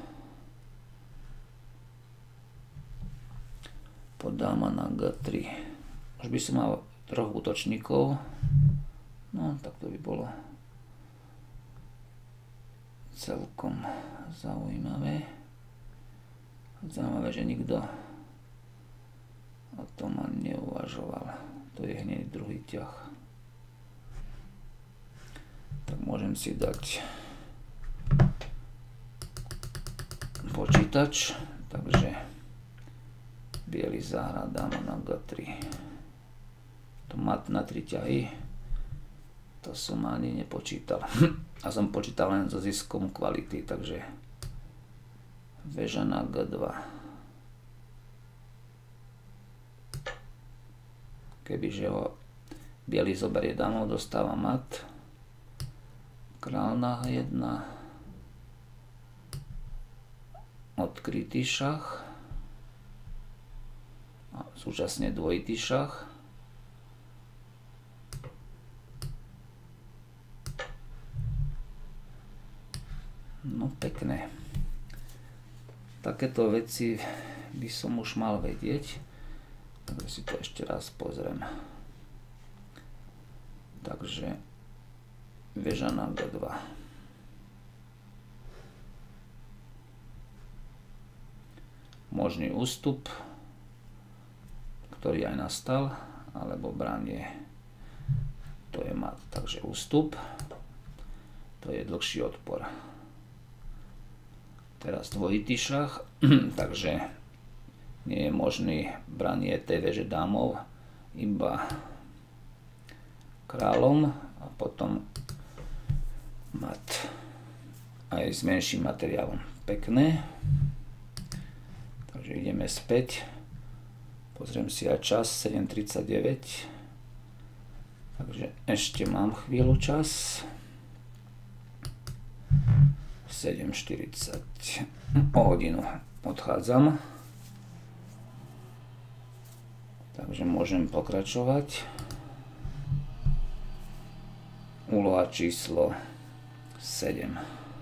po dáma na gé tri. Už by som mal troch útočníkov. No, tak to by bolo celkom zaujímavé. Zaujímavé, že nikto o tom ani neuvažoval. To je hneď druhý ťah. Tak môžem si dať počítač, takže biely zahrá dáma na gé tri. To mat na tri ťahy, to som ani nepočítal. A som počítal len so ziskom kvality, takže väža na gé dva. Kebyže ho biely zoberie dámou, dostáva mat. Kráľ na há jedna, odkrytý šach a súčasne dvojitý šach. No pekné. Takéto veci by som už mal vedieť, takže si to ešte raz pozriem. Takže Väža na gé dva. Možný ústup, ktorý aj nastal, alebo branie, to je mat, takže ústup, to je dlhší odpor. Teraz dvojitý šach, takže nie je možný branie tej veže dámov, iba kráľom a potom mat aj s menším materiálom. Pekné. Takže ideme späť. Pozriem si aj čas, sedem tridsaťdeväť. Takže ešte mám chvíľu čas. sedem štyridsať. O hodinu odchádzam. Takže môžem pokračovať. Úloha číslo sedem.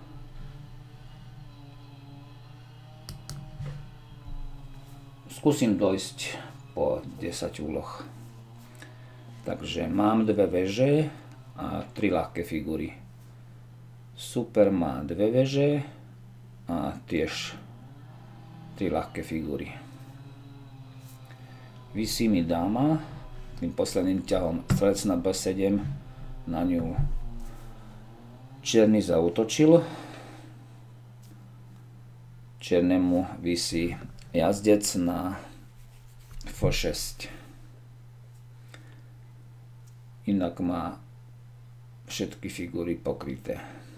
Skúsim dojsť po desať úloh. Takže mám dve veže a tri ľahké figúry. Super má dve veže a tiež tri ľahké figúry. Visí mi dáma, tým posledným ťahom strelec na bé sedem, na ňu čierny zaútočil. Čiernemu visí jazdec na ef šesť. Inak má všetky figúry pokryté.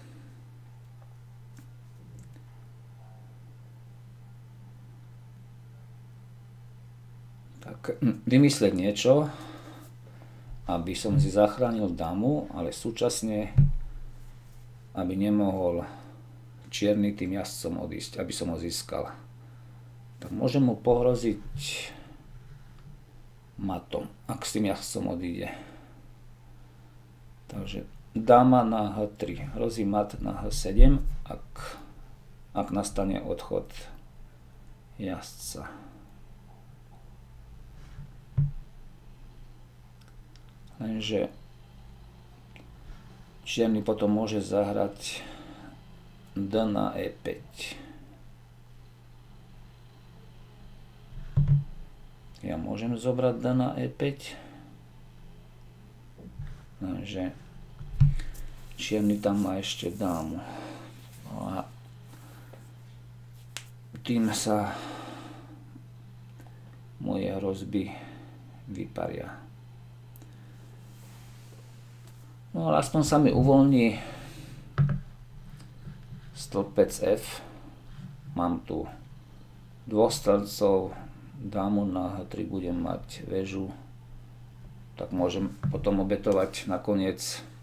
Tak vymyslieť niečo, aby som si zachránil dámu, ale súčasne aby nemohol čierny tým jazdcom odísť, aby som ho získal. Tak môžem mu pohroziť matom, ak s tým jazdcom odíde. Takže dáma na há tri, hrozí mat na há sedem, ak, ak nastane odchod jazdca. Lenže čierny potom môže zahrať D na é päť. Ja môžem zobrať D na é päť. Takže čierny tam má ešte dámu. No a tým sa moje hrozby vyparia. No ale aspoň sa mi uvoľní stĺpec F. Mám tu dvoch strelcov, dámu na há tri, budem mať väžu, tak môžem potom obetovať nakoniec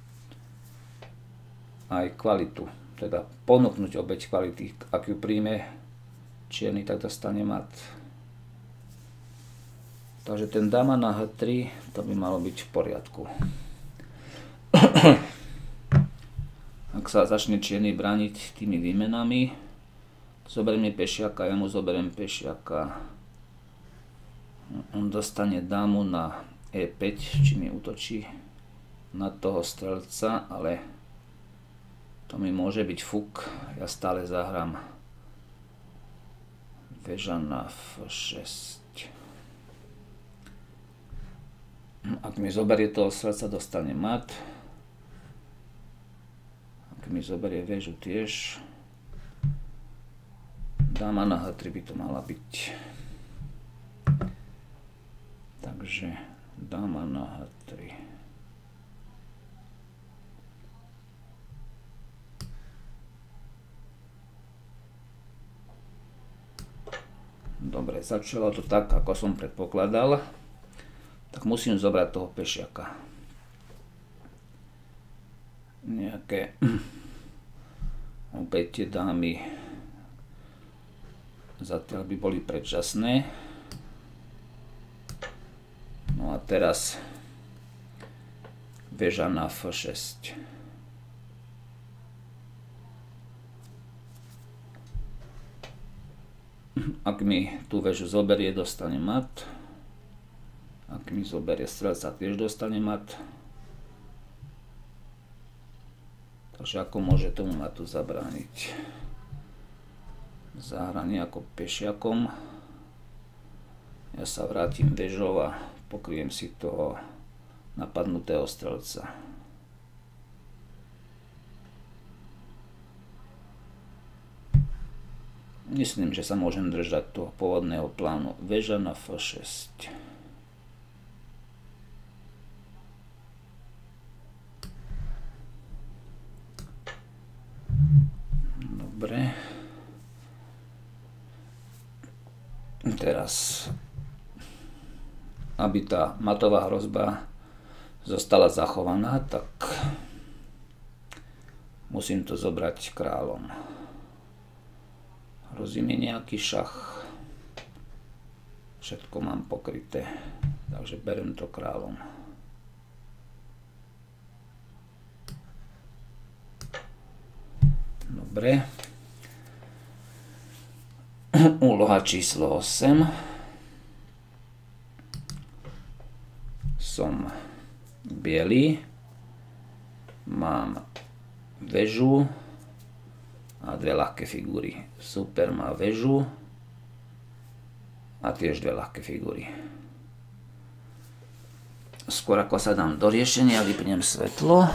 aj kvalitu, teda ponúknuť obeť kvality. Ak ju príjme čierny, tak dostane mat. Takže ten dáma na há tri, to by malo byť v poriadku. Ak sa začne čierny brániť tými výmenami, zoberiem pešiaka, ja mu zoberiem pešiaka, on dostane dámu na é päť, či mi útočí na toho strelca, ale to mi môže byť fuk, ja stále zahrám väža na ef šesť. Ak mi zoberie toho strelca, dostane mat. Ak mi zoberie väžu tiež, dáma na há tri by to mala byť. Takže dáma na há tri. Dobre, začalo to tak, ako som predpokladal. Tak musím zobrať toho pešiaka. Nejaké opäť tie dámy zatiaľ by boli predčasné. No a teraz väža na ef šesť. Ak mi tú väžu zoberie, dostane mat. Ak mi zoberie strelca, tiež dostane mat. Takže ako môže tomu ma tu zabrániť? Zahranie ako pešiakom. Ja sa vrátim vežou a pokryjem si toho napadnutého strelca. Myslím, že sa môžem držať toho pôvodného plánu. Veža na ef šesť. Dobre. Teraz, aby tá matová hrozba zostala zachovaná, tak musím to zobrať kráľom. Hrozí mi nejaký šach. Všetko mám pokryté, takže berem to kráľom. Dobre. Úloha číslo osem. Som biely. Mám väžu a dve ľahké figúry. Super má väžu a tiež dve ľahké figúry. Skôr ako sa dám do riešenia, vypnem svetlo.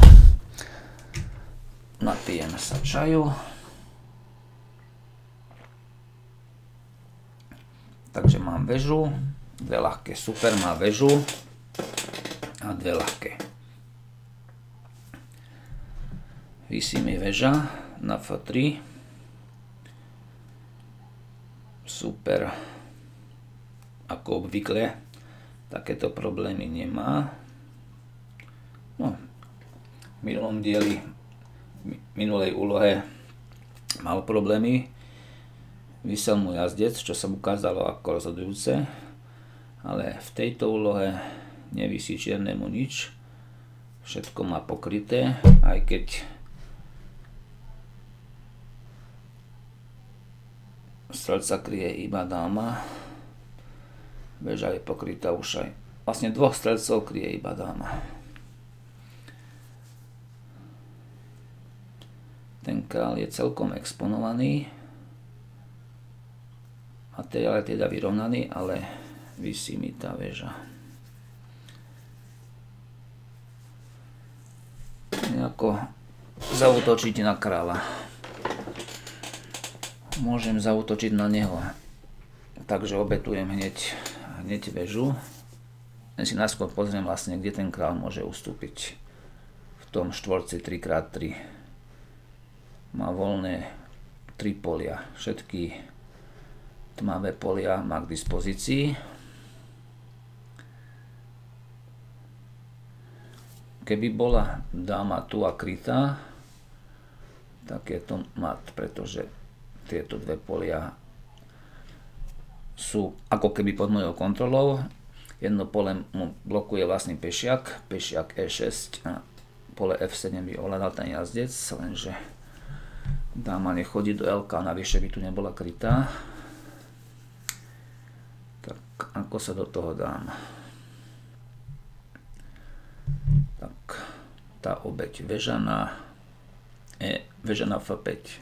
Napijem sa čaju. Takže mám väžu, dve ľahké. Super má väžu a dve ľahké. Visí mi väža na ef tri. Super. Ako obvykle, takéto problémy nemá. No, v minulom dieli, v minulej úlohe mal problémy. Visel mu jazdec, čo sa ukázalo ako rozhodujúce, ale v tejto úlohe nevisí čiernemu nič. Všetko má pokryté, aj keď strelca kryje iba dáma. Väža je pokrytá už aj. Vlastne dvoch strelcov kryje iba dáma. Ten kráľ je celkom exponovaný. Materiál je teda vyrovnaný, ale visí mi tá väža. Nejako zaútočiť na kráľa. Môžem zaútočiť na neho. Takže obetujem hneď, hneď väžu. Ja si najskôr pozriem vlastne, kde ten kráľ môže ustúpiť. V tom štvorci tri krát tri. Má voľné tri polia. Všetky tmavé polia má k dispozícii. Keby bola dáma tu a krytá, tak je to mat, pretože tieto dve polia sú ako keby pod mojou kontrolou. Jedno pole mu blokuje vlastný pešiak, pešiak e šesť a pole ef sedem by ovládal ten jazdec, lenže dáma nechodí do elka, navyše by tu nebola krytá. Tak ako sa do toho dám? Tak tá obeť väža na e, väža na ef päť.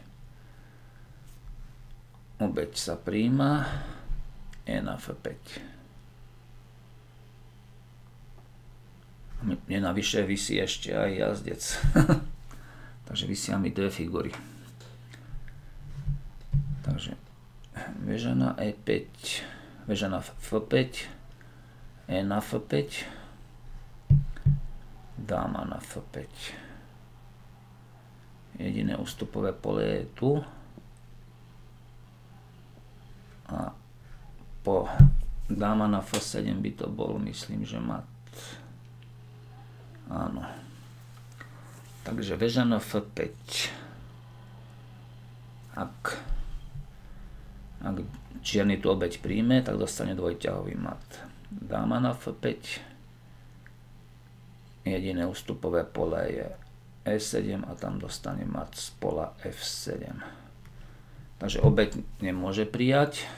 Obeť sa príjma, e na ef päť. Mne navyše visí ešte aj jazdec. Takže visia mi dve figury. Takže väža na e päť. Väža na ef päť, e na ef päť, dáma na ef päť. Jediné ústupové pole je tu. A po dáma na ef sedem by to bol, myslím, že mat. Áno. Takže väža na ef päť. Ak, ak čierny tú obeť príjme, tak dostane dvojťahový mat. Dáma na ef päť. Jediné ústupové pole je e sedem a tam dostane mat z pola ef sedem. Takže obeť nemôže prijať.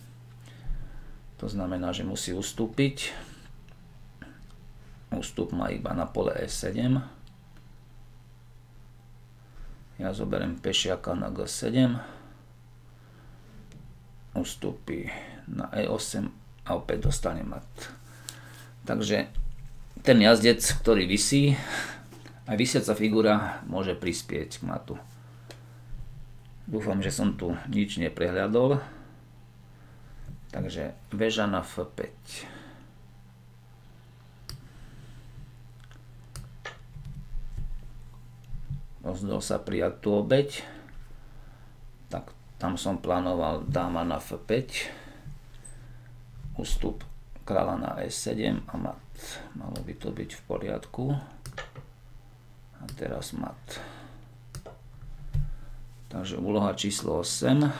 To znamená, že musí ustúpiť. Ústup má iba na pole e sedem. Ja zoberiem pešiaka na gé sedem. Ustúpi na é osem a opäť dostane mat. Takže ten jazdec, ktorý visí, aj visiaca figura môže prispieť k matu. Dúfam, že som tu nič neprehľadol. Takže väža na ef päť. Rozhodol sa prijať tú obeť. Tak tam som plánoval dáma na ef päť. Ústup kráľa na é sedem a mat. Malo by to byť v poriadku. A teraz mat. Takže úloha číslo osem.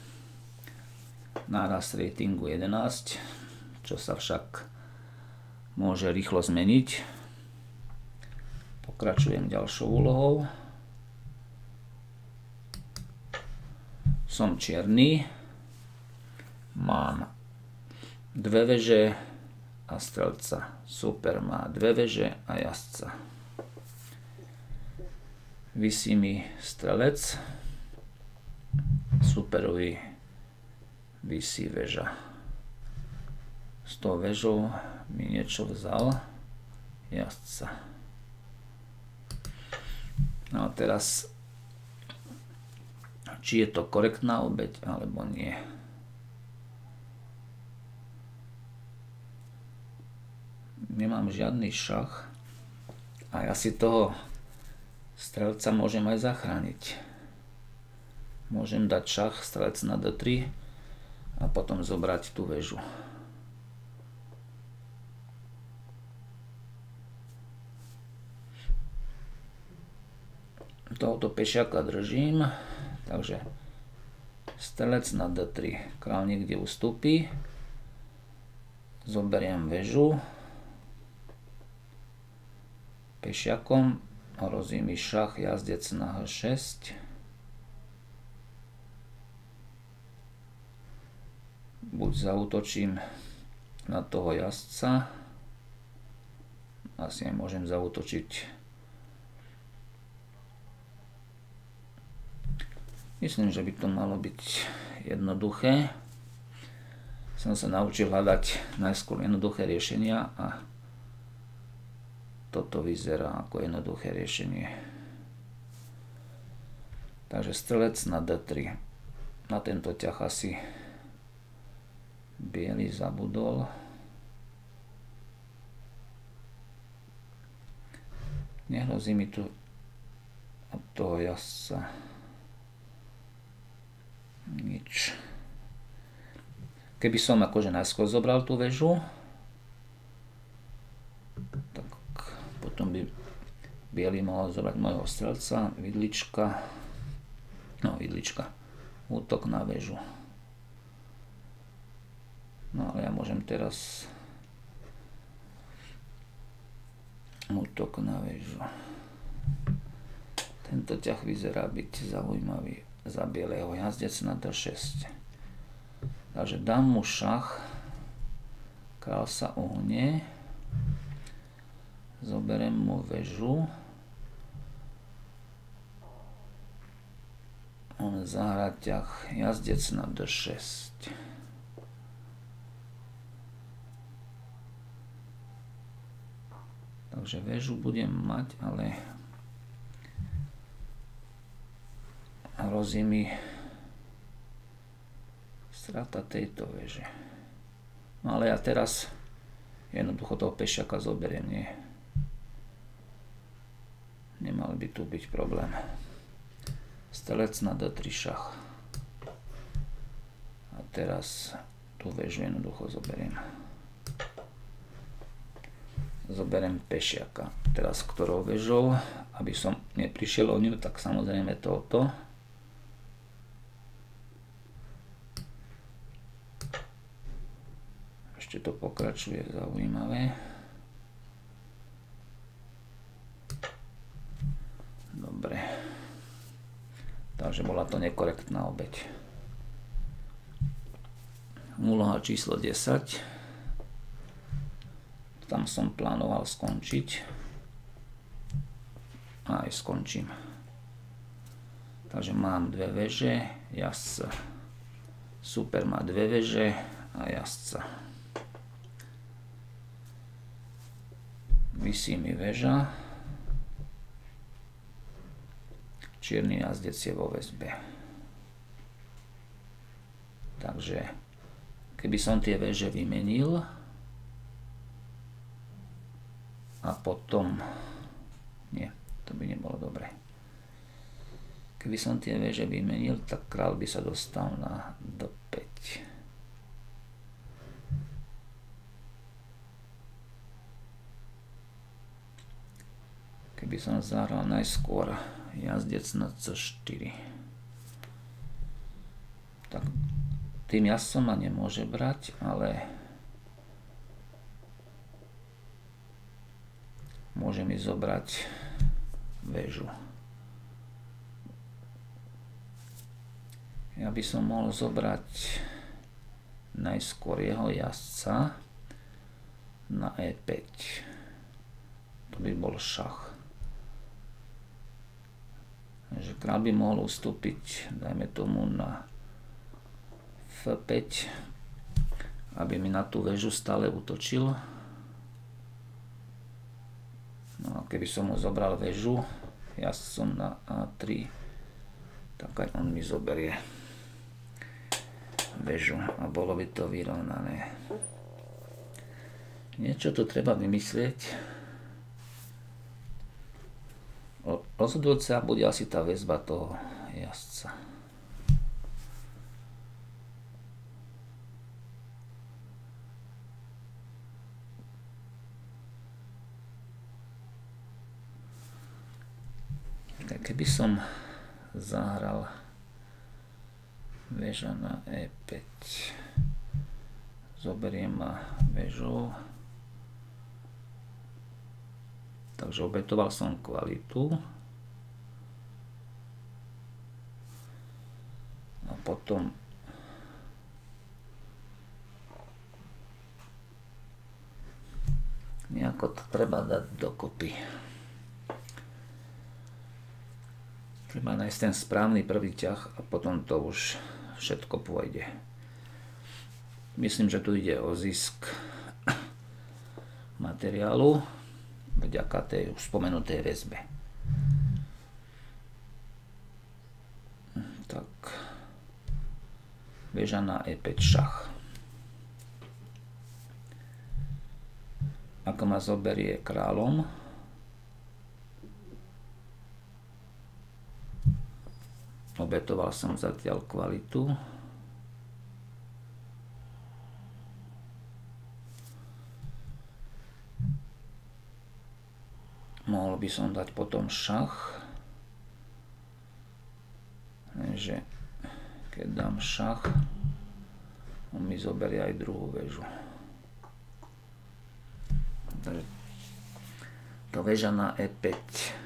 Nárast ratingu jedenásť, čo sa však môže rýchlo zmeniť. Pokračujem ďalšou úlohou. Som čierny. Mám dve veže a strelca. Super, má dve veže a jazdca. Visí mi strelec. Superovi visí väža. S tou väžou mi niečo vzal jazdca. No a teraz, či je to korektná obeť, alebo nie. Nemám žiadny šach a ja si toho strelca môžem aj zachrániť. Môžem dať šach, strelec na dé tri a potom zobrať tú väžu. Tohoto pešiaka držím, takže strelec na dé tri. Kráľ niekde ustúpi. Zoberiem väžu. Pešiakom hrozí mi šach, jazdec na há šesť. Buď zaútočím na toho jazdca, asi aj môžem zaútočiť. Myslím, že by to malo byť jednoduché. Som sa naučil hľadať najskôr jednoduché riešenia a toto vyzerá ako jednoduché riešenie. Takže strelec na dé tri. Na tento ťah asi biely zabudol. Nehrozí mi tu od toho jazdca nič. Keby som akože najskôr zobral tú väžu, tak potom by biely mohol zobrať môjho strelca, vidlička, no vidlička, útok na väžu. No ale ja môžem teraz útok na väžu. Tento ťah vyzerá byť zaujímavý za bieleho, jazdec na dé šesť. Takže dám mu šach, kráľ sa uhne, zoberiem mu väžu, on zahrá ťah, jazdec na dé šesť. Takže väžu budem mať, ale hrozí mi strata tejto väže. No ale ja teraz jednoducho toho pešiaka zoberiem, nie? Nemal by tu byť problém. Strelec na dé tri šach. A teraz tú väžu jednoducho zoberiem. Zoberiem pešiaka. Teraz ktorou väžou, aby som neprišiel o ňu, tak samozrejme touto. Ešte to pokračuje, zaujímavé. Dobre. Takže bola to nekorektná obeť. Úloha číslo desať. Tam som plánoval skončiť. A aj skončím. Takže mám dve veže, jazdca. Super má dve veže a jazdca. Visí mi väža. Čierny jazdec je vo väzbe. Takže keby som tie väže vymenil a potom... Nie, to by nebolo dobré. Keby som tie väže vymenil, tak kráľ by sa dostal na dé päť. Keby som zahral najskôr jazdec na cé štyri. Tak tým jazdcom ma nemôže brať, ale môže mi zobrať väžu. Ja by som mohol zobrať najskôr jeho jazdca na é päť. To by bol šach. Takže kráľ by mohol ustúpiť, dajme tomu, na ef päť, aby mi na tú väžu stále útočil. No a keby som mu zobral väžu jazdcom na á tri, tak aj on mi zoberie väžu a bolo by to vyrovnané. Niečo tu treba vymyslieť. Rozhodujúca bude asi tá väzba toho jazdca. Keby som zahral väža na é päť, zoberiem ma väžou, takže obetoval som kvalitu a potom nejako to treba dať dokopy. Treba nájsť ten správny prvý ťah a potom to už všetko pôjde. Myslím, že tu ide o zisk materiálu vďaka tej už spomenutej väzbe. Tak väža na é päť šach. Ako ma zoberie kráľom, obetoval som zatiaľ kvalitu. Mohol by som dať potom šach. Takže keď dám šach, on mi zoberie aj druhú väžu. Takže to väža na é päť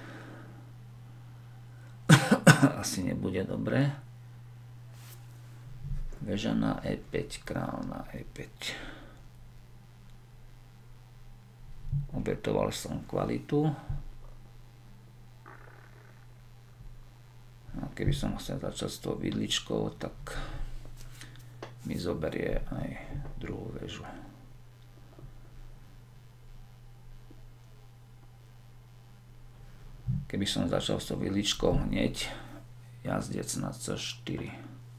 asi nebude dobré. Väža na é päť, kráľ na é päť. Obetoval som kvalitu. A keby som chcel začať s tou vidličkou, tak mi zoberie aj druhú väžu. Keby som začal s tou vidličkou hneď, jazdec na cé štyri.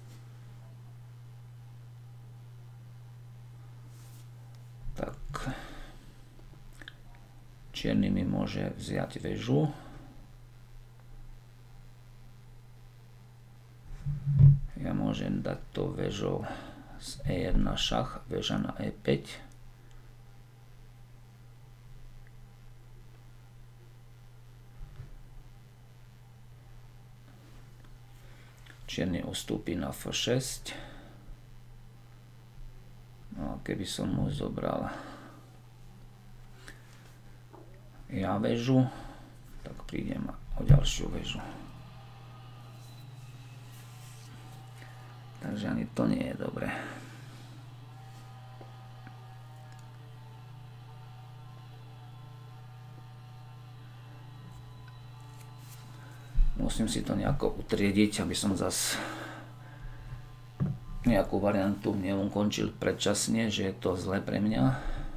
Tak čierny mi môže vziať väžu. Ja môžem dať to väžou z é jedna šach, väža na é päť. Čierny ustúpi na ef šesť. No a keby som mu zobral ja väžu, tak prídem o ďalšiu väžu. Takže ani to nie je dobré. musím si to nejako utriediť, aby som zas nejakú variantu neukončil predčasne, že je to zlé pre mňa.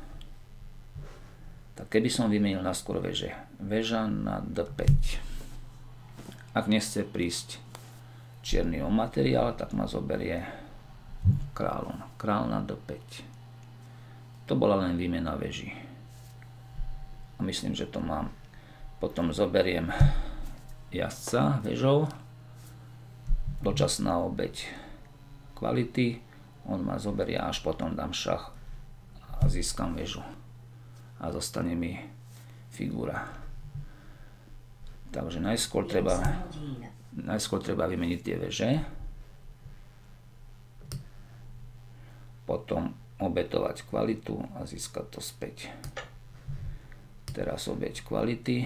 Tak keby som vymenil na skôr veže. Veža na dé päť. Ak nechce prísť čierny o materiál, tak ma zoberie kráľom. Král na dé päť. To bola len výmena veží. A myslím, že to mám. Potom zoberiem jazdca vežou. Dočasná obeť kvality. On ma zoberie, až potom dám šach a získam vežu. A zostane mi figúra. Takže najskôr treba, najskôr treba vymeniť tie veže. Potom obetovať kvalitu a získať to späť. Teraz obeť kvality.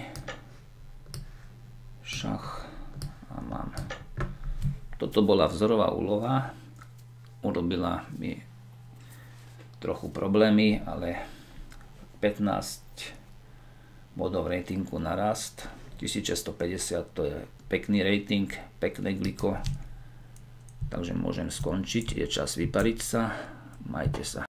Šach. A mám. Toto bola vzorová úloha. Urobila mi trochu problémy, ale pätnásť bodov ratingu na rast. tisícšesťstopäťdesiat to je pekný rating, pekné gliko. Takže môžem skončiť. Je čas vypariť sa. Majte sa.